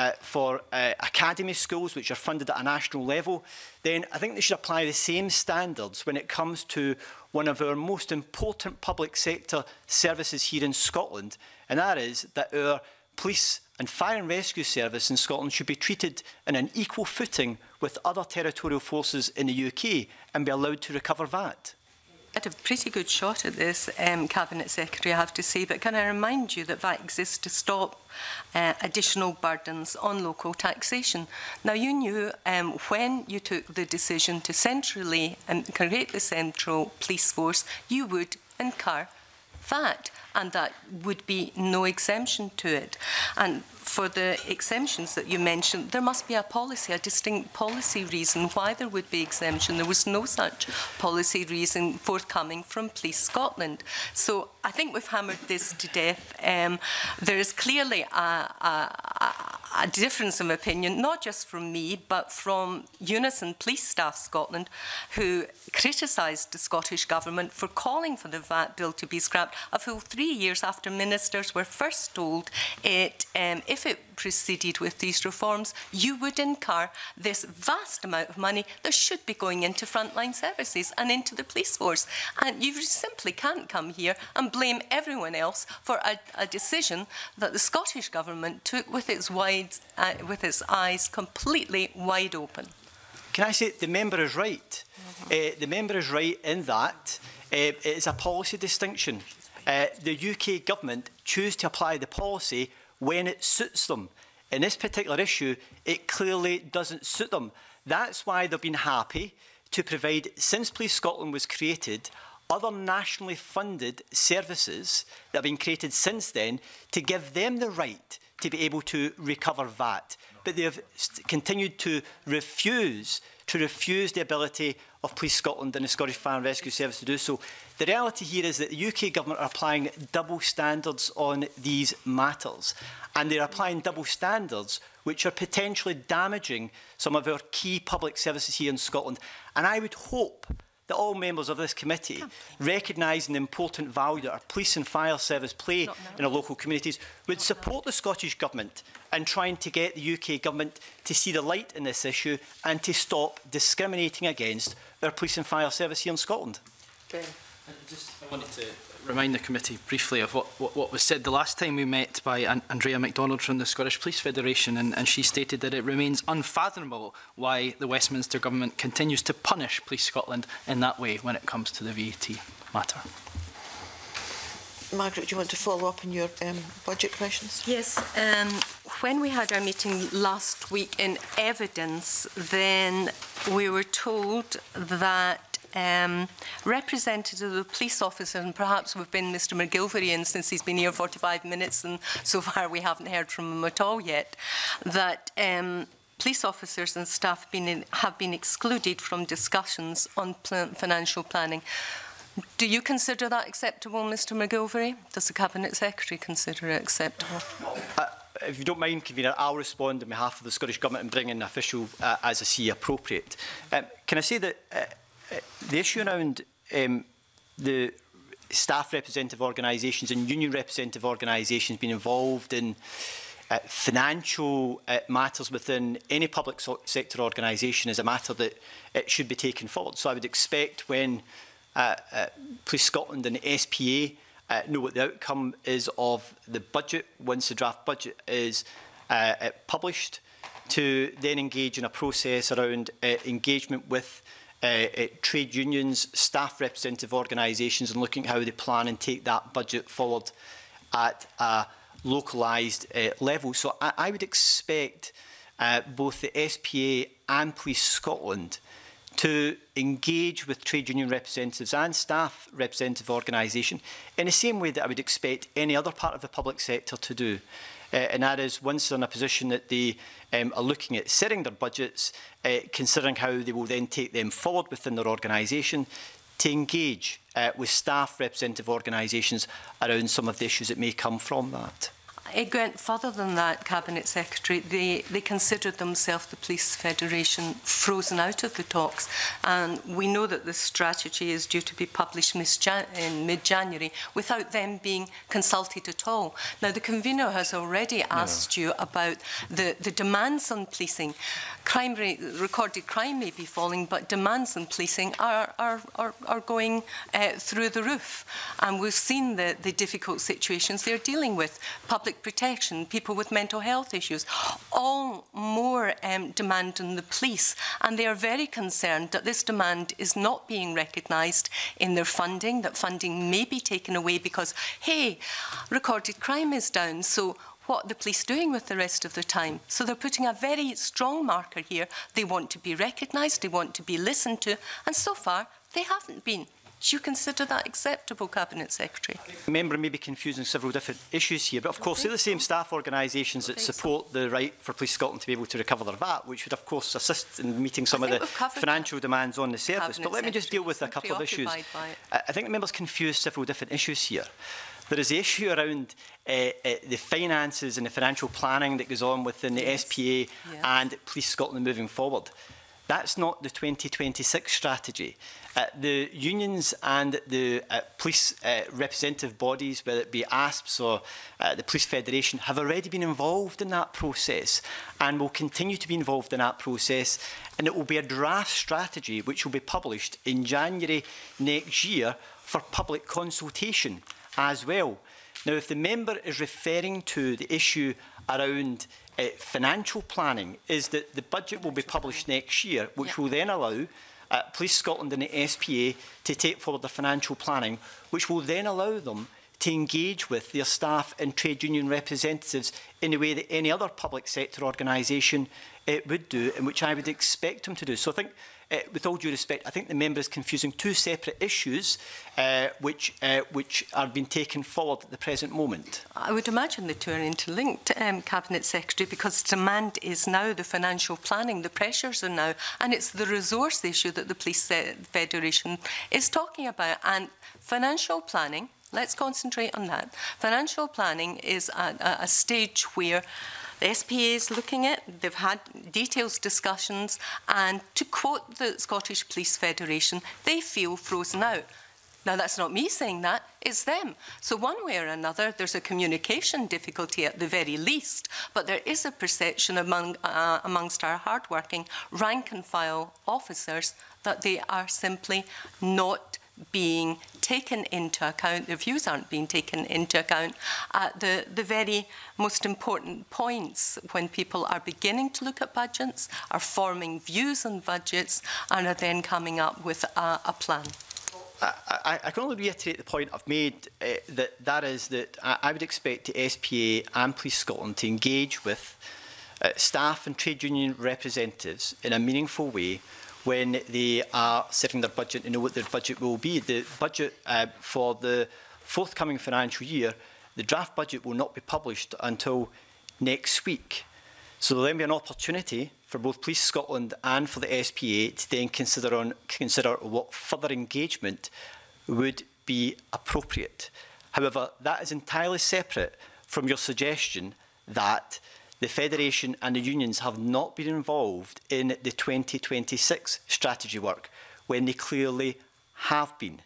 academy schools which are funded at a national level, then I think they should apply the same standards when it comes to one of our most important public sector services here in Scotland, and that is that our police and fire and rescue service in Scotland should be treated in an equal footing with other territorial forces in the UK and be allowed to recover VAT. Had a pretty good shot at this, Cabinet Secretary, I have to say, but can I remind you that VAT exists to stop additional burdens on local taxation. Now, you knew when you took the decision to centrally create the central police force, you would incur VAT, and that would be no exemption to it. And for the exemptions that you mentioned, there must be a policy, a distinct policy reason why there would be exemption. There was no such policy reason forthcoming from Police Scotland. So I think we've hammered this to death. There is clearly a difference of opinion, not just from me, but from Unison Police Staff Scotland, who criticised the Scottish Government for calling for the VAT bill to be scrapped a full 3 years after ministers were first told if it proceeded with these reforms, you would incur this vast amount of money that should be going into frontline services and into the police force. And you simply can't come here and blame everyone else for a decision that the Scottish Government took with its eyes completely wide open. Can I say the member is right? The member is right in that it is a policy distinction. The UK government choose to apply the policy when it suits them. In this particular issue, it clearly doesn't suit them. That's why they've been happy to provide, since Police Scotland was created, other nationally funded services that have been created since then to give them the right to be able to recover VAT. But they have continued to refuse the ability of Police Scotland and the Scottish Fire and Rescue Service to do so. The reality here is that the UK government are applying double standards on these matters, and they're applying double standards which are potentially damaging some of our key public services here in Scotland. And I would hope that all members of this committee, recognising the important value that our police and fire service play in our local communities, would support the Scottish Government in trying to get the UK Government to see the light in this issue and to stop discriminating against our police and fire service here in Scotland. Okay. I wanted to remind the committee briefly of what was said the last time we met by Andrea MacDonald from the Scottish Police Federation, and she stated that it remains unfathomable why the Westminster Government continues to punish Police Scotland in that way when it comes to the VAT matter. Margaret, do you want to follow up on your budget questions? Yes. When we had our meeting last week in evidence, then we were told that representatives of the police officers, and perhaps we've been Mr McGilvery in since he's been here 45 minutes, and so far we haven't heard from him at all yet, that police officers and staff have been excluded from discussions on financial planning. Do you consider that acceptable, Mr McGilvery? Does the Cabinet Secretary consider it acceptable? If you don't mind, Convener, I'll respond on behalf of the Scottish Government and bring in an official as I see appropriate. Can I say that the issue around the staff representative organisations and union representative organisations being involved in financial matters within any public sector organisation is a matter that it should be taken forward. So I would expect when Police Scotland and the SPA know what the outcome is of the budget, once the draft budget is published, to then engage in a process around engagement with trade unions, staff representative organisations, and looking at how they plan and take that budget forward at a localised level. So I would expect both the SPA and Police Scotland to engage with trade union representatives and staff representative organisation in the same way that I would expect any other part of the public sector to do. And that is, once they're in a position that they are looking at setting their budgets, considering how they will then take them forward within their organisation, to engage with staff representative organisations around some of the issues that may come from that. It went further than that, Cabinet Secretary. They considered themselves, the Police Federation, frozen out of the talks. And we know that the strategy is due to be published in mid-January without them being consulted at all. Now, the convener has already asked you about the demands on policing. Crime rate, recorded crime may be falling, but demands on policing are going through the roof. And we've seen the difficult situations they're dealing with. Public protection, people with mental health issues, all more demand on the police. And they are very concerned that this demand is not being recognised in their funding, that funding may be taken away because, hey, recorded crime is down, so what are the police doing with the rest of the time? So they're putting a very strong marker here. They want to be recognised, they want to be listened to, and so far they haven't been. Do you consider that acceptable, Cabinet Secretary? The member may be confusing several different issues here, but of course they're the same staff organisations that support the right for Police Scotland to be able to recover their VAT, which would of course assist in meeting some of the financial demands on the service. But let me just deal with a couple of issues. I think the member's confused several different issues here. There is the issue around the finances and the financial planning that goes on within the SPA and Police Scotland moving forward. That's not the 2026 strategy. The unions and the police representative bodies, whether it be ASPS or the Police Federation, have already been involved in that process and will continue to be involved in that process. And it will be a draft strategy which will be published in January next year for public consultation as well. Now, if the member is referring to the issue around financial planning, is that the budget will be published next year, which will then allow Police Scotland and the SPA to take forward the financial planning, which will then allow them to engage with their staff and trade union representatives in the way that any other public sector organisation would do, and which I would expect them to do. So I think, with all due respect, I think the member is confusing two separate issues which are being taken forward at the present moment. I would imagine the two are interlinked, Cabinet Secretary, because demand is now the financial planning, the pressures are now, and it's the resource issue that the Police Federation is talking about. And financial planning, let's concentrate on that. Financial planning is a stage where the SPA is looking at, they've had detailed discussions, and to quote the Scottish Police Federation, they feel frozen out. Now, that's not me saying that, it's them. So one way or another, there's a communication difficulty at the very least, but there is a perception amongst our hard-working rank-and-file officers that they are simply not being taken into account, their views aren't being taken into account at the very most important points when people are beginning to look at budgets, are forming views on budgets, and are then coming up with a plan. I can only reiterate the point I've made, that is that I would expect the SPA and Police Scotland to engage with staff and trade union representatives in a meaningful way when they are setting their budget and know what their budget will be. The budget for the forthcoming financial year, the draft budget will not be published until next week. So there will then be an opportunity for both Police Scotland and for the SPA to then consider what further engagement would be appropriate. However, that is entirely separate from your suggestion that the Federation and the unions have not been involved in the 2026 strategy work when they clearly have been.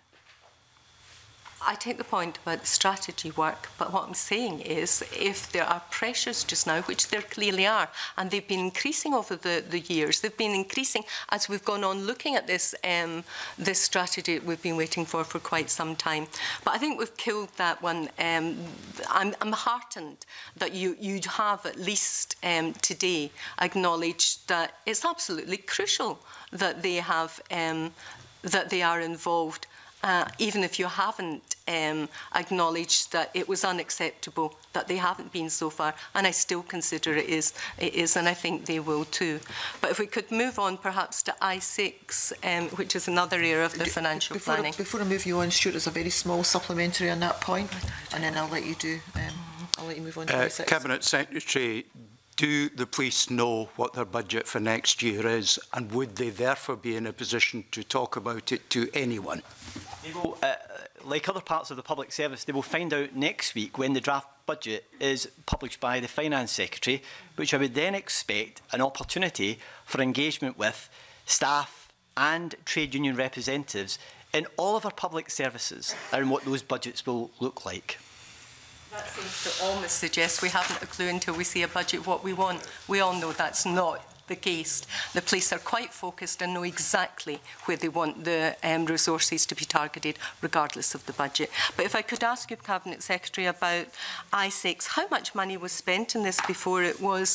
I take the point about the strategy work, but what I'm saying is if there are pressures just now, which there clearly are, and they've been increasing over the years, they've been increasing as we've gone on looking at this this strategy we've been waiting for quite some time. But I think we've killed that one. I'm heartened that you have at least today acknowledged that it's absolutely crucial that they have that they are involved. Even if you haven't acknowledged that it was unacceptable, that they haven't been so far, and I still consider it is, and I think they will too. But if we could move on perhaps to I6, which is another area of the financial planning. Before I move you on, Stuart, there's a very small supplementary on that point, and then I'll let you move on to I6. Cabinet Secretary, do the police know what their budget for next year is, and would they therefore be in a position to talk about it to anyone? They will, like other parts of the public service, they will find out next week when the draft budget is published by the Finance Secretary, which I would then expect an opportunity for engagement with staff and trade union representatives in all of our public services around what those budgets will look like. That seems to almost suggest we haven't a clue until we see a budget what we want. We all know that's not the case. The police are quite focused and know exactly where they want the resources to be targeted, regardless of the budget. But if I could ask you, Cabinet Secretary, about I6, how much money was spent in this before it was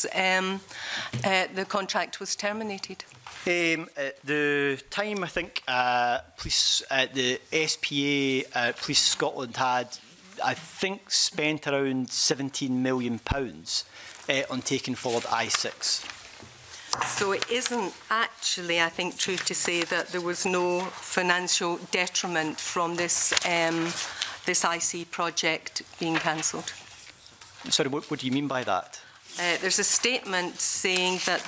the contract was terminated? At the time, I think the SPA, Police Scotland had, I think, spent around £17 million on taking forward I6. So it isn't actually, I think, true to say that there was no financial detriment from this this IC project being cancelled. Sorry, what do you mean by that? There's a statement saying that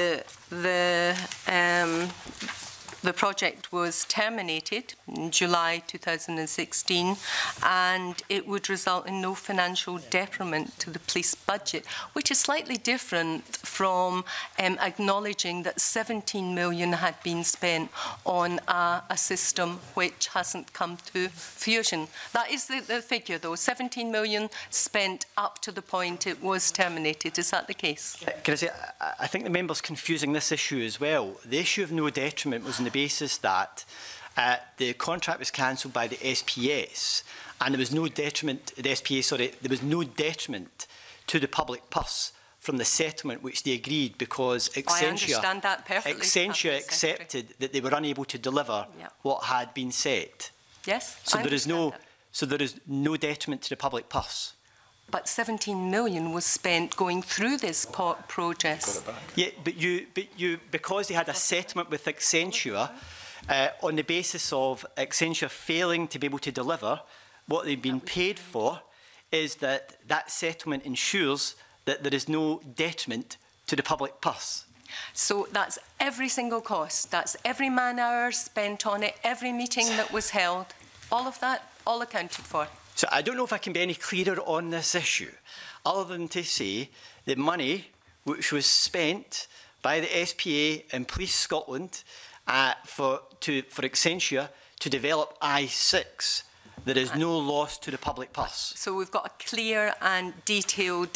the project was terminated in July 2016 and it would result in no financial detriment to the police budget, which is slightly different from acknowledging that 17 million had been spent on a system which hasn't come to fruition. That is the figure, though, 17 million spent up to the point it was terminated. Is that the case? Can I say, I think the member's confusing this issue as well. The issue of no detriment was on the basis that the contract was cancelled by the SPS and there was no detriment, there was no detriment to the public purse from the settlement which they agreed because Accenture accepted that they were unable to deliver what had been said. Yes, so there is no detriment to the public purse. But 17 million was spent going through this project. Yeah, but because they had a settlement with Accenture, on the basis of Accenture failing to be able to deliver, what they've been paid for is that settlement ensures that there is no detriment to the public purse. So that's every single cost, that's every man-hour spent on it, every meeting that was held, all of that, all accounted for. So I don't know if I can be any clearer on this issue, other than to say the money which was spent by the SPA and Police Scotland for Accenture to develop I6, there is no loss to the public purse. So we've got a clear and detailed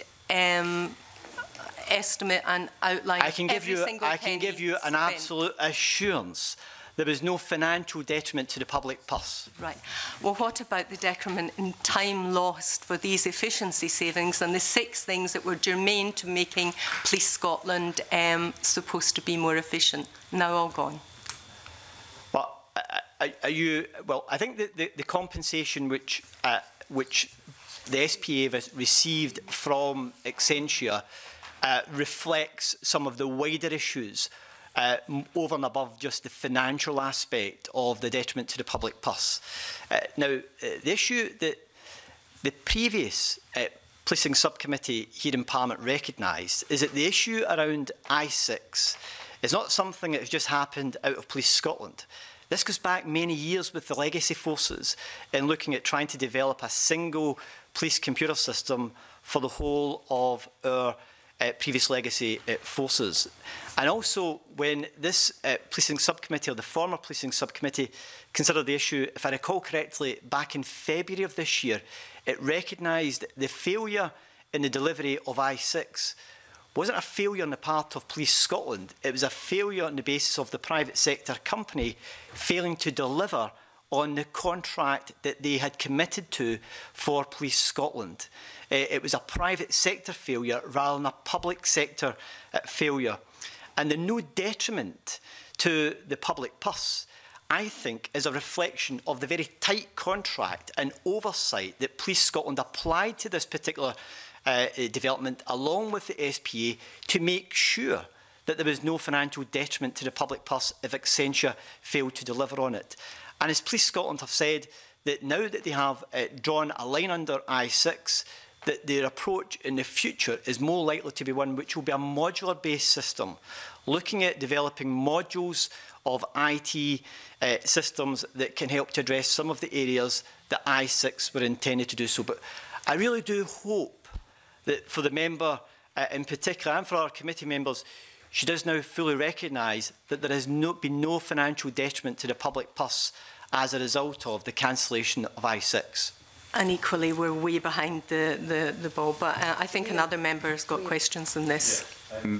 estimate and outline. I can give you an absolute assurance. There is no financial detriment to the public purse. Right. Well, what about the decrement in time lost for these efficiency savings and the 6 things that were germane to making Police Scotland supposed to be more efficient? Now all gone. Well, Are you, well, I think that the compensation which the SPA has received from Accenture reflects some of the wider issues over and above just the financial aspect of the detriment to the public purse. Now, the issue that the previous Policing Subcommittee here in Parliament recognised is that the issue around I6 is not something that has just happened out of Police Scotland. This goes back many years with the legacy forces in looking at trying to develop a single police computer system for the whole of our previous legacy forces. And also when this Policing Subcommittee, or the former Policing Subcommittee, considered the issue, if I recall correctly, back in February of this year, it recognised the failure in the delivery of I6 wasn't a failure on the part of Police Scotland. It was a failure on the basis of the private sector company failing to deliver on the contract that they had committed to for Police Scotland. It was a private sector failure rather than a public sector failure. And the no detriment to the public purse, I think, is a reflection of the very tight contract and oversight that Police Scotland applied to this particular development, along with the SPA, to make sure that there was no financial detriment to the public purse if Accenture failed to deliver on it. And as Police Scotland have said, that now that they have drawn a line under I6, that their approach in the future is more likely to be one which will be a modular-based system, looking at developing modules of IT systems that can help to address some of the areas that I6 were intended to do so. But I really do hope that for the member in particular, and for our committee members, she does now fully recognise that there has been no financial detriment to the public purse as a result of the cancellation of I6. And equally, we're way behind the ball, but I think another member has got questions on this. Yeah.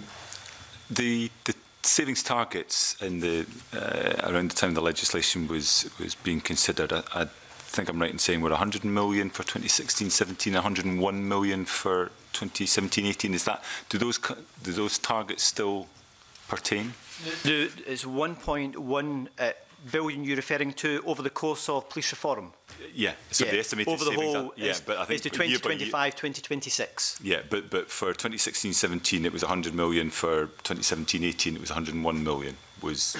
The savings targets in around the time the legislation was being considered, I think I'm right in saying we're 100 million for 2016-17, 101 million for 2017-18. Do those targets still pertain? It's 1.1 billion you're referring to over the course of police reform. Yeah, so the estimated over the savings whole, but I think it's to 2025-2026. Yeah, but for 2016-17 it was 100 million. For 2017-18 it was 101 million. There's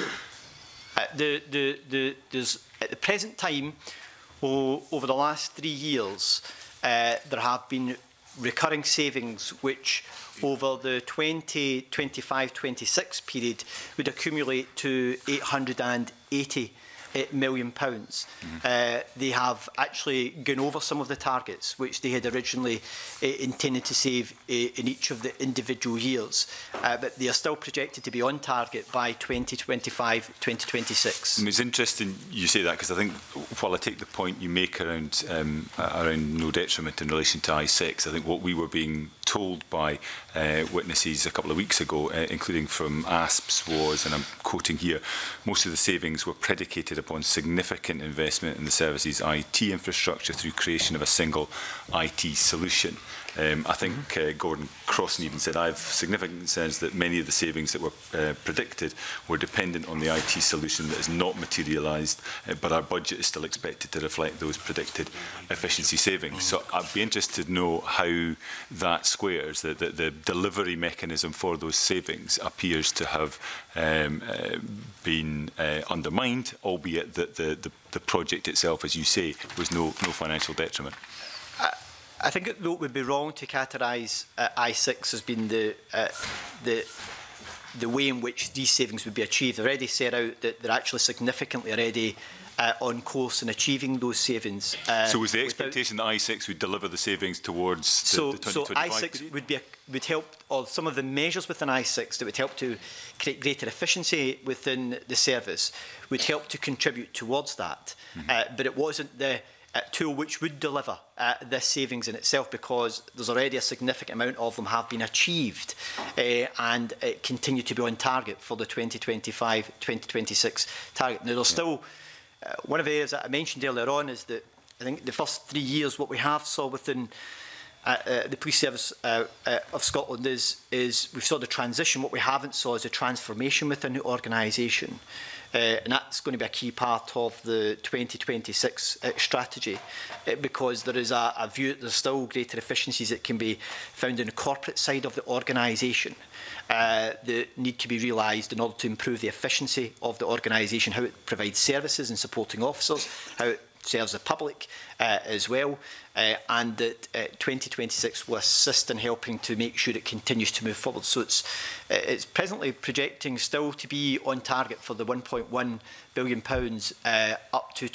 at the present time, over the last 3 years, there have been recurring savings which over the 2025-26 period would accumulate to £880 million. They have actually gone over some of the targets which they had originally intended to save in each of the individual years, but they are still projected to be on target by 2025-2026. It's interesting you say that, because I think while I take the point you make around no detriment in relation to I6, I think what we were being told by witnesses a couple of weeks ago, including from ASPS, was, and I'm quoting here, most of the savings were predicated upon significant investment in the service's IT infrastructure through creation of a single IT solution. I think Gordon Crossan even said, I have significant sense that many of the savings that were predicted were dependent on the IT solution that has not materialised, but our budget is still expected to reflect those predicted efficiency savings. So I'd be interested to know how that squares, that the delivery mechanism for those savings appears to have been undermined, albeit that the project itself, as you say, was no financial detriment. I think it would be wrong to categorise I6 as being the way in which these savings would be achieved. I've already set out that they're actually significantly already on course in achieving those savings. So was the expectation that I6 would deliver the savings towards the 2025 I6 period? would help, or some of the measures within I6 that would help to create greater efficiency within the service would help to contribute towards that. But it wasn't the tool which would deliver this savings in itself, because there's already a significant amount of them have been achieved and continue to be on target for the 2025-2026 target. Now, there's still one of the areas that I mentioned earlier on is that I think the first 3 years what we have saw within the Police Service of Scotland is we've saw the transition. What we haven't saw is a transformation within the organisation. And that's going to be a key part of the 2026 strategy, because there is a view that there's still greater efficiencies that can be found in the corporate side of the organisation that need to be realised in order to improve the efficiency of the organisation, how it provides services and supporting officers, how it serves the public as well, and that 2026 will assist in helping to make sure it continues to move forward. So it's presently projecting still to be on target for the £1.1 billion up to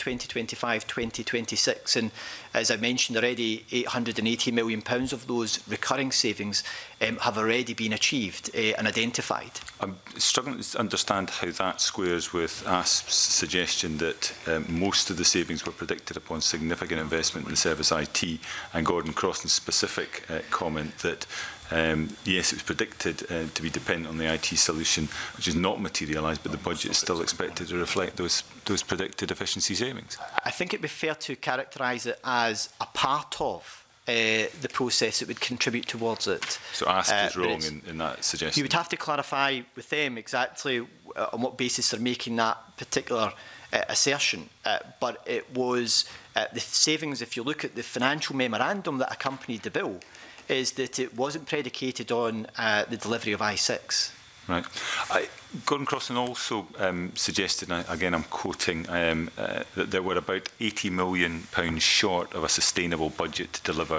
2025-2026, and as I mentioned already, £880 million of those recurring savings have already been achieved and identified. I'm struggling to understand how that squares with ASP's suggestion that most of the savings were predicted upon significant investment in service IT, and Gordon Crossan's specific comment that yes, it was predicted to be dependent on the IT solution, which is not materialised, but the budget is still expected to reflect those predicted efficiency savings. I think it would be fair to characterise it as a part of the process that would contribute towards it. So ASP is wrong in that suggestion? You would have to clarify with them exactly on what basis they're making that particular assertion, but it was the savings, if you look at the financial memorandum that accompanied the bill, is that it wasn't predicated on the delivery of I6. Right. Gordon Crossan also suggested, and again I'm quoting, that there were about £80 million short of a sustainable budget to deliver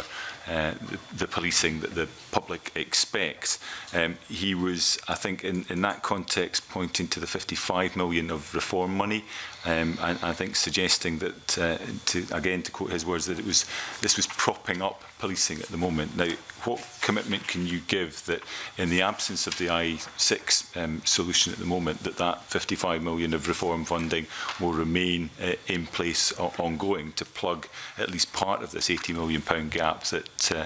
the policing that the public expects. He was, I think, in that context, pointing to the £55 million of reform money, and I think suggesting that, to quote his words, that this was propping up policing at the moment. Now, what commitment can you give that, in the absence of the I6 solution at the moment, that £55 million of reform funding will remain in place ongoing to plug at least part of this £80 million gap that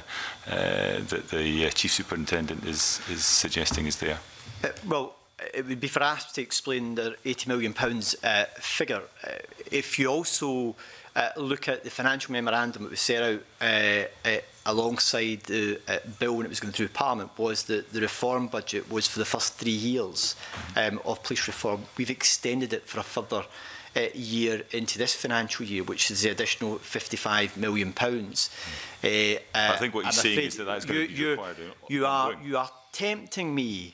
the Chief Superintendent is suggesting is there? Well, it would be for us to explain the £80 million figure. If you also look at the financial memorandum that was set out alongside the bill when it was going through Parliament, was that the reform budget was for the first 3 years of police reform. We've extended it for a further year into this financial year, which is the additional £55 million. I think what you're saying is that that's going to be required. You are tempting me,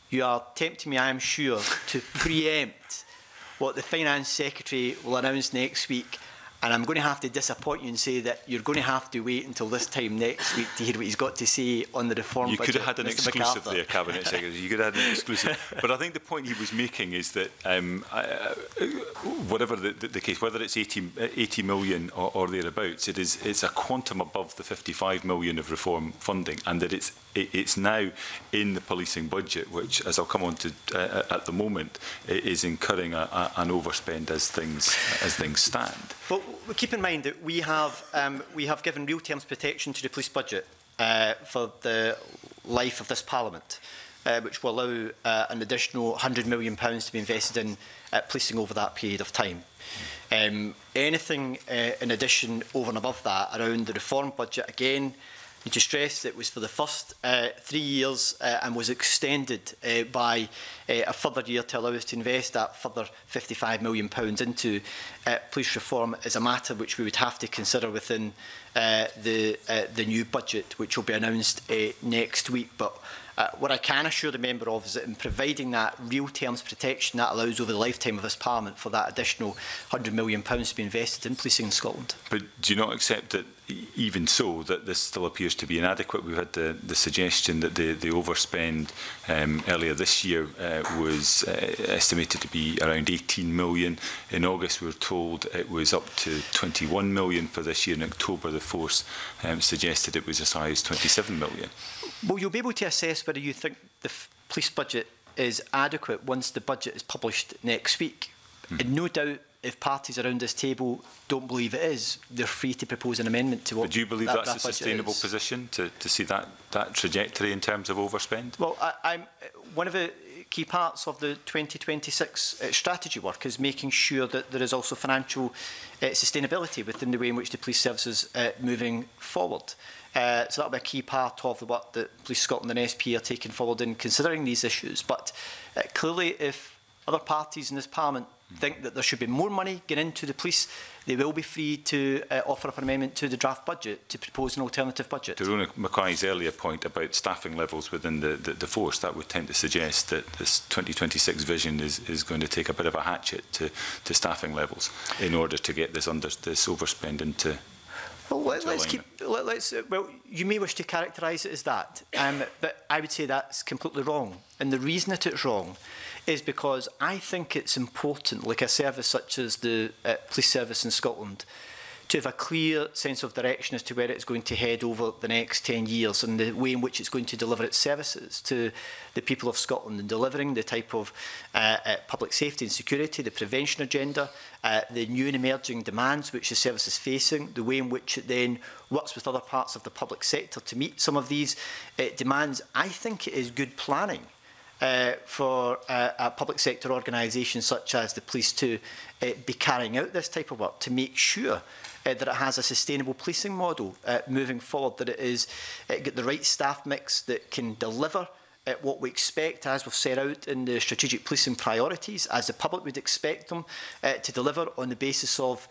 I am sure, to preempt what the Finance Secretary will announce next week. And I'm going to have to disappoint you and say that you're going to have to wait until this time next week to hear what he's got to say on the reform budget. You could have had an exclusive there, Cabinet Secretary. You could have had an exclusive. But I think the point he was making is that whatever the case, whether it's 80 million or thereabouts, it's a quantum above the 55 million of reform funding, and that it's now in the policing budget, which, as I'll come on to at the moment, is incurring an overspend as things stand. Well, keep in mind that we have given real terms protection to the police budget for the life of this Parliament, which will allow an additional £100 million to be invested in policing over that period of time. Anything in addition over and above that around the reform budget, again, I need to stress that it was for the first 3 years and was extended by a further year to allow us to invest that further £55 million into police reform as a matter which we would have to consider within the new budget, which will be announced next week. But what I can assure the member of is that in providing that real terms protection that allows over the lifetime of this Parliament for that additional £100 million to be invested in policing in Scotland. But do you not accept that, even so, that this still appears to be inadequate? We've had the suggestion that the overspend earlier this year was estimated to be around 18 million. In August, we were told it was up to 21 million for this year. In October, the force suggested it was as high as 27 million. Well, you'll be able to assess whether you think the police budget is adequate once the budget is published next week. And no doubt, if parties around this table don't believe it is, they're free to propose an amendment to what. But do you believe that's a sustainable position to see that trajectory in terms of overspend? Well, I'm one of the key parts of the 2026 strategy work is making sure that there is also financial sustainability within the way in which the police service is moving forward. So that will be a key part of the work that Police Scotland and SP are taking forward in considering these issues. But clearly, if other parties in this Parliament think that there should be more money going into the police, they will be free to offer up an amendment to the draft budget to propose an alternative budget. To Rona Mackay's earlier point about staffing levels within the force, that would tend to suggest that this 2026 vision is going to take a bit of a hatchet to staffing levels in order to get this overspend into. Well, well, you may wish to characterise it as that, but I would say that's completely wrong. And the reason that it's wrong is because I think it's important, like a service such as the police service in Scotland, to have a clear sense of direction as to where it's going to head over the next 10 years and the way in which it's going to deliver its services to the people of Scotland, and delivering the type of public safety and security, the prevention agenda, the new and emerging demands which the service is facing, the way in which it then works with other parts of the public sector to meet some of these demands. I think it is good planning for a public sector organisation such as the police to be carrying out this type of work, to make sure that it has a sustainable policing model moving forward, that it is get the right staff mix that can deliver what we expect, as we've set out in the strategic policing priorities, as the public would expect them to deliver on the basis of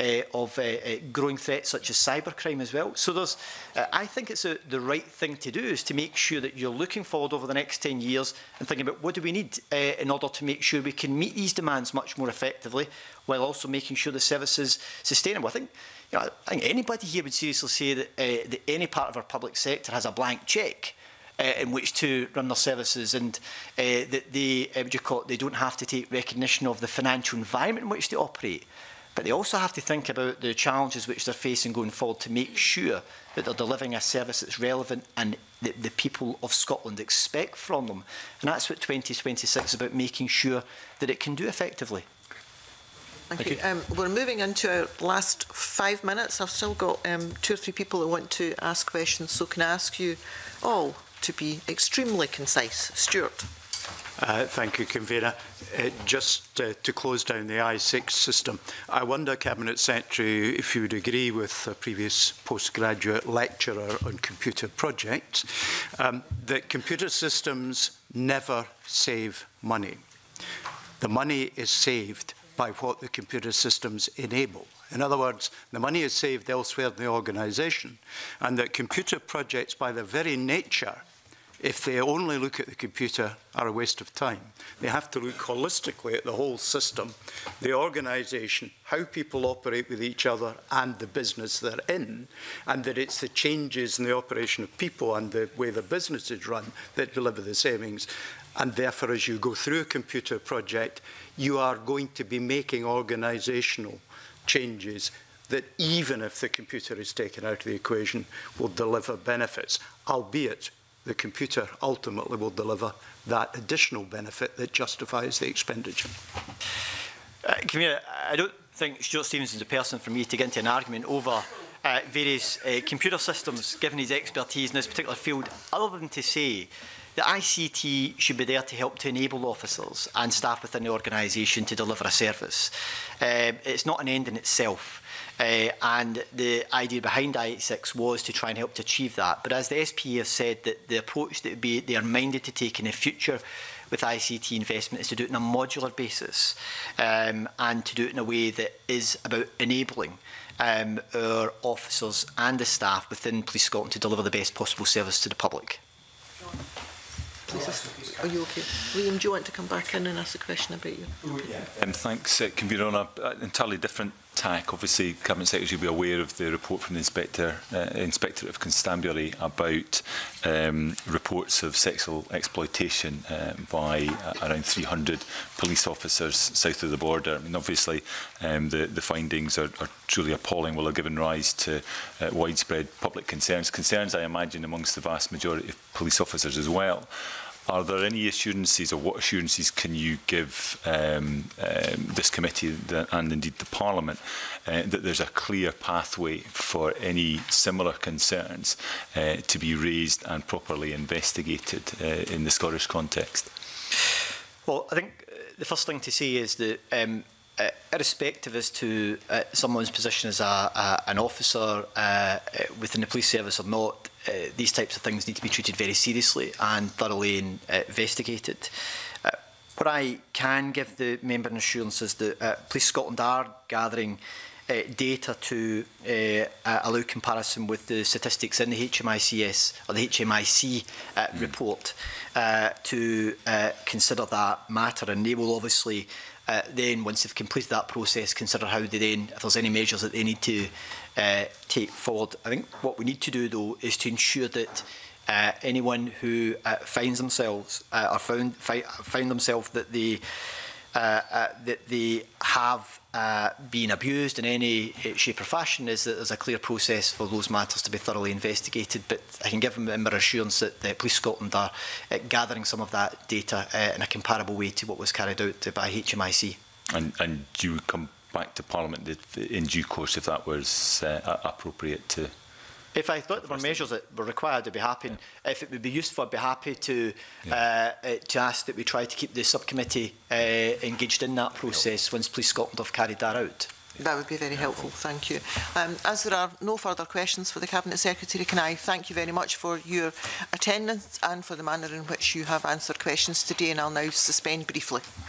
growing threats such as cybercrime as well. So there's, I think it's the right thing to do is to make sure that you're looking forward over the next 10 years and thinking about what do we need in order to make sure we can meet these demands much more effectively, while also making sure the service is sustainable. I think anybody here would seriously say that any part of our public sector has a blank cheque in which to run their services, and that they don't have to take recognition of the financial environment in which they operate. But they also have to think about the challenges which they're facing going forward to make sure that they're delivering a service that's relevant and that the people of Scotland expect from them. And that's what 2026 is about, making sure that it can do effectively. Thank you. We're moving into our last 5 minutes. I've still got 2 or 3 people who want to ask questions, so can I ask you all to be extremely concise? Stuart. Thank you, Convener. Just to close down the I6 system, I wonder, Cabinet Secretary, if you would agree with a previous postgraduate lecturer on computer projects, that computer systems never save money. The money is saved by what the computer systems enable. In other words, the money is saved elsewhere in the organisation, and that computer projects, by their very nature, if they only look at the computer, are a waste of time. They have to look holistically at the whole system, the organisation, how people operate with each other and the business they're in, and that it's the changes in the operation of people and the way the business is run that deliver the savings. And therefore, as you go through a computer project, you are going to be making organisational changes that, even if the computer is taken out of the equation, will deliver benefits, albeit the computer ultimately will deliver that additional benefit that justifies the expenditure. I don't think Stuart Stevens is the person for me to get into an argument over various computer systems, given his expertise in this particular field, other than to say that ICT should be there to help to enable officers and staff within the organisation to deliver a service. It's not an end in itself. And the idea behind I6 was to try and help to achieve that. But as the SP have said, that the approach that they are minded to take in the future with ICT investment is to do it on a modular basis, and to do it in a way that is about enabling our officers and the staff within Police Scotland to deliver the best possible service to the public. Please, are you okay? Liam, do you want to come back in and ask a question about you? Thanks, Convener. On an entirely different tack, obviously, Cabinet Secretary will be aware of the report from the Inspectorate of Constabulary about reports of sexual exploitation by around 300 police officers south of the border. I mean, obviously, the findings are truly appalling, will have given rise to widespread public concerns. Concerns, I imagine, amongst the vast majority of police officers as well. Are there any assurances, or what assurances can you give this committee and indeed the Parliament that there's a clear pathway for any similar concerns to be raised and properly investigated in the Scottish context? Well, I think the first thing to say is that irrespective as to someone's position as an officer within the police service or not, these types of things need to be treated very seriously and thoroughly investigated. What I can give the member an assurance is that Police Scotland are gathering data to allow comparison with the statistics in the HMICS or the HMIC report to consider that matter, and they will obviously then, once they've completed that process, consider how they then, if there's any measures that they need to take forward. I think what we need to do, though, is to ensure that anyone who finds themselves or find themselves that they have been abused in any shape or fashion, is that there's a clear process for those matters to be thoroughly investigated. But I can give them a assurance that Police Scotland are gathering some of that data in a comparable way to what was carried out by HMIC. And you would come back to Parliament in due course if that was appropriate to... If I thought there were measures that were required, I'd be happy. If it would be useful, I'd be happy to ask that we try to keep the subcommittee engaged in that process once Police Scotland have carried that out. That would be very helpful, thank you. As there are no further questions for the Cabinet Secretary, can I thank you very much for your attendance and for the manner in which you have answered questions today, and I'll now suspend briefly.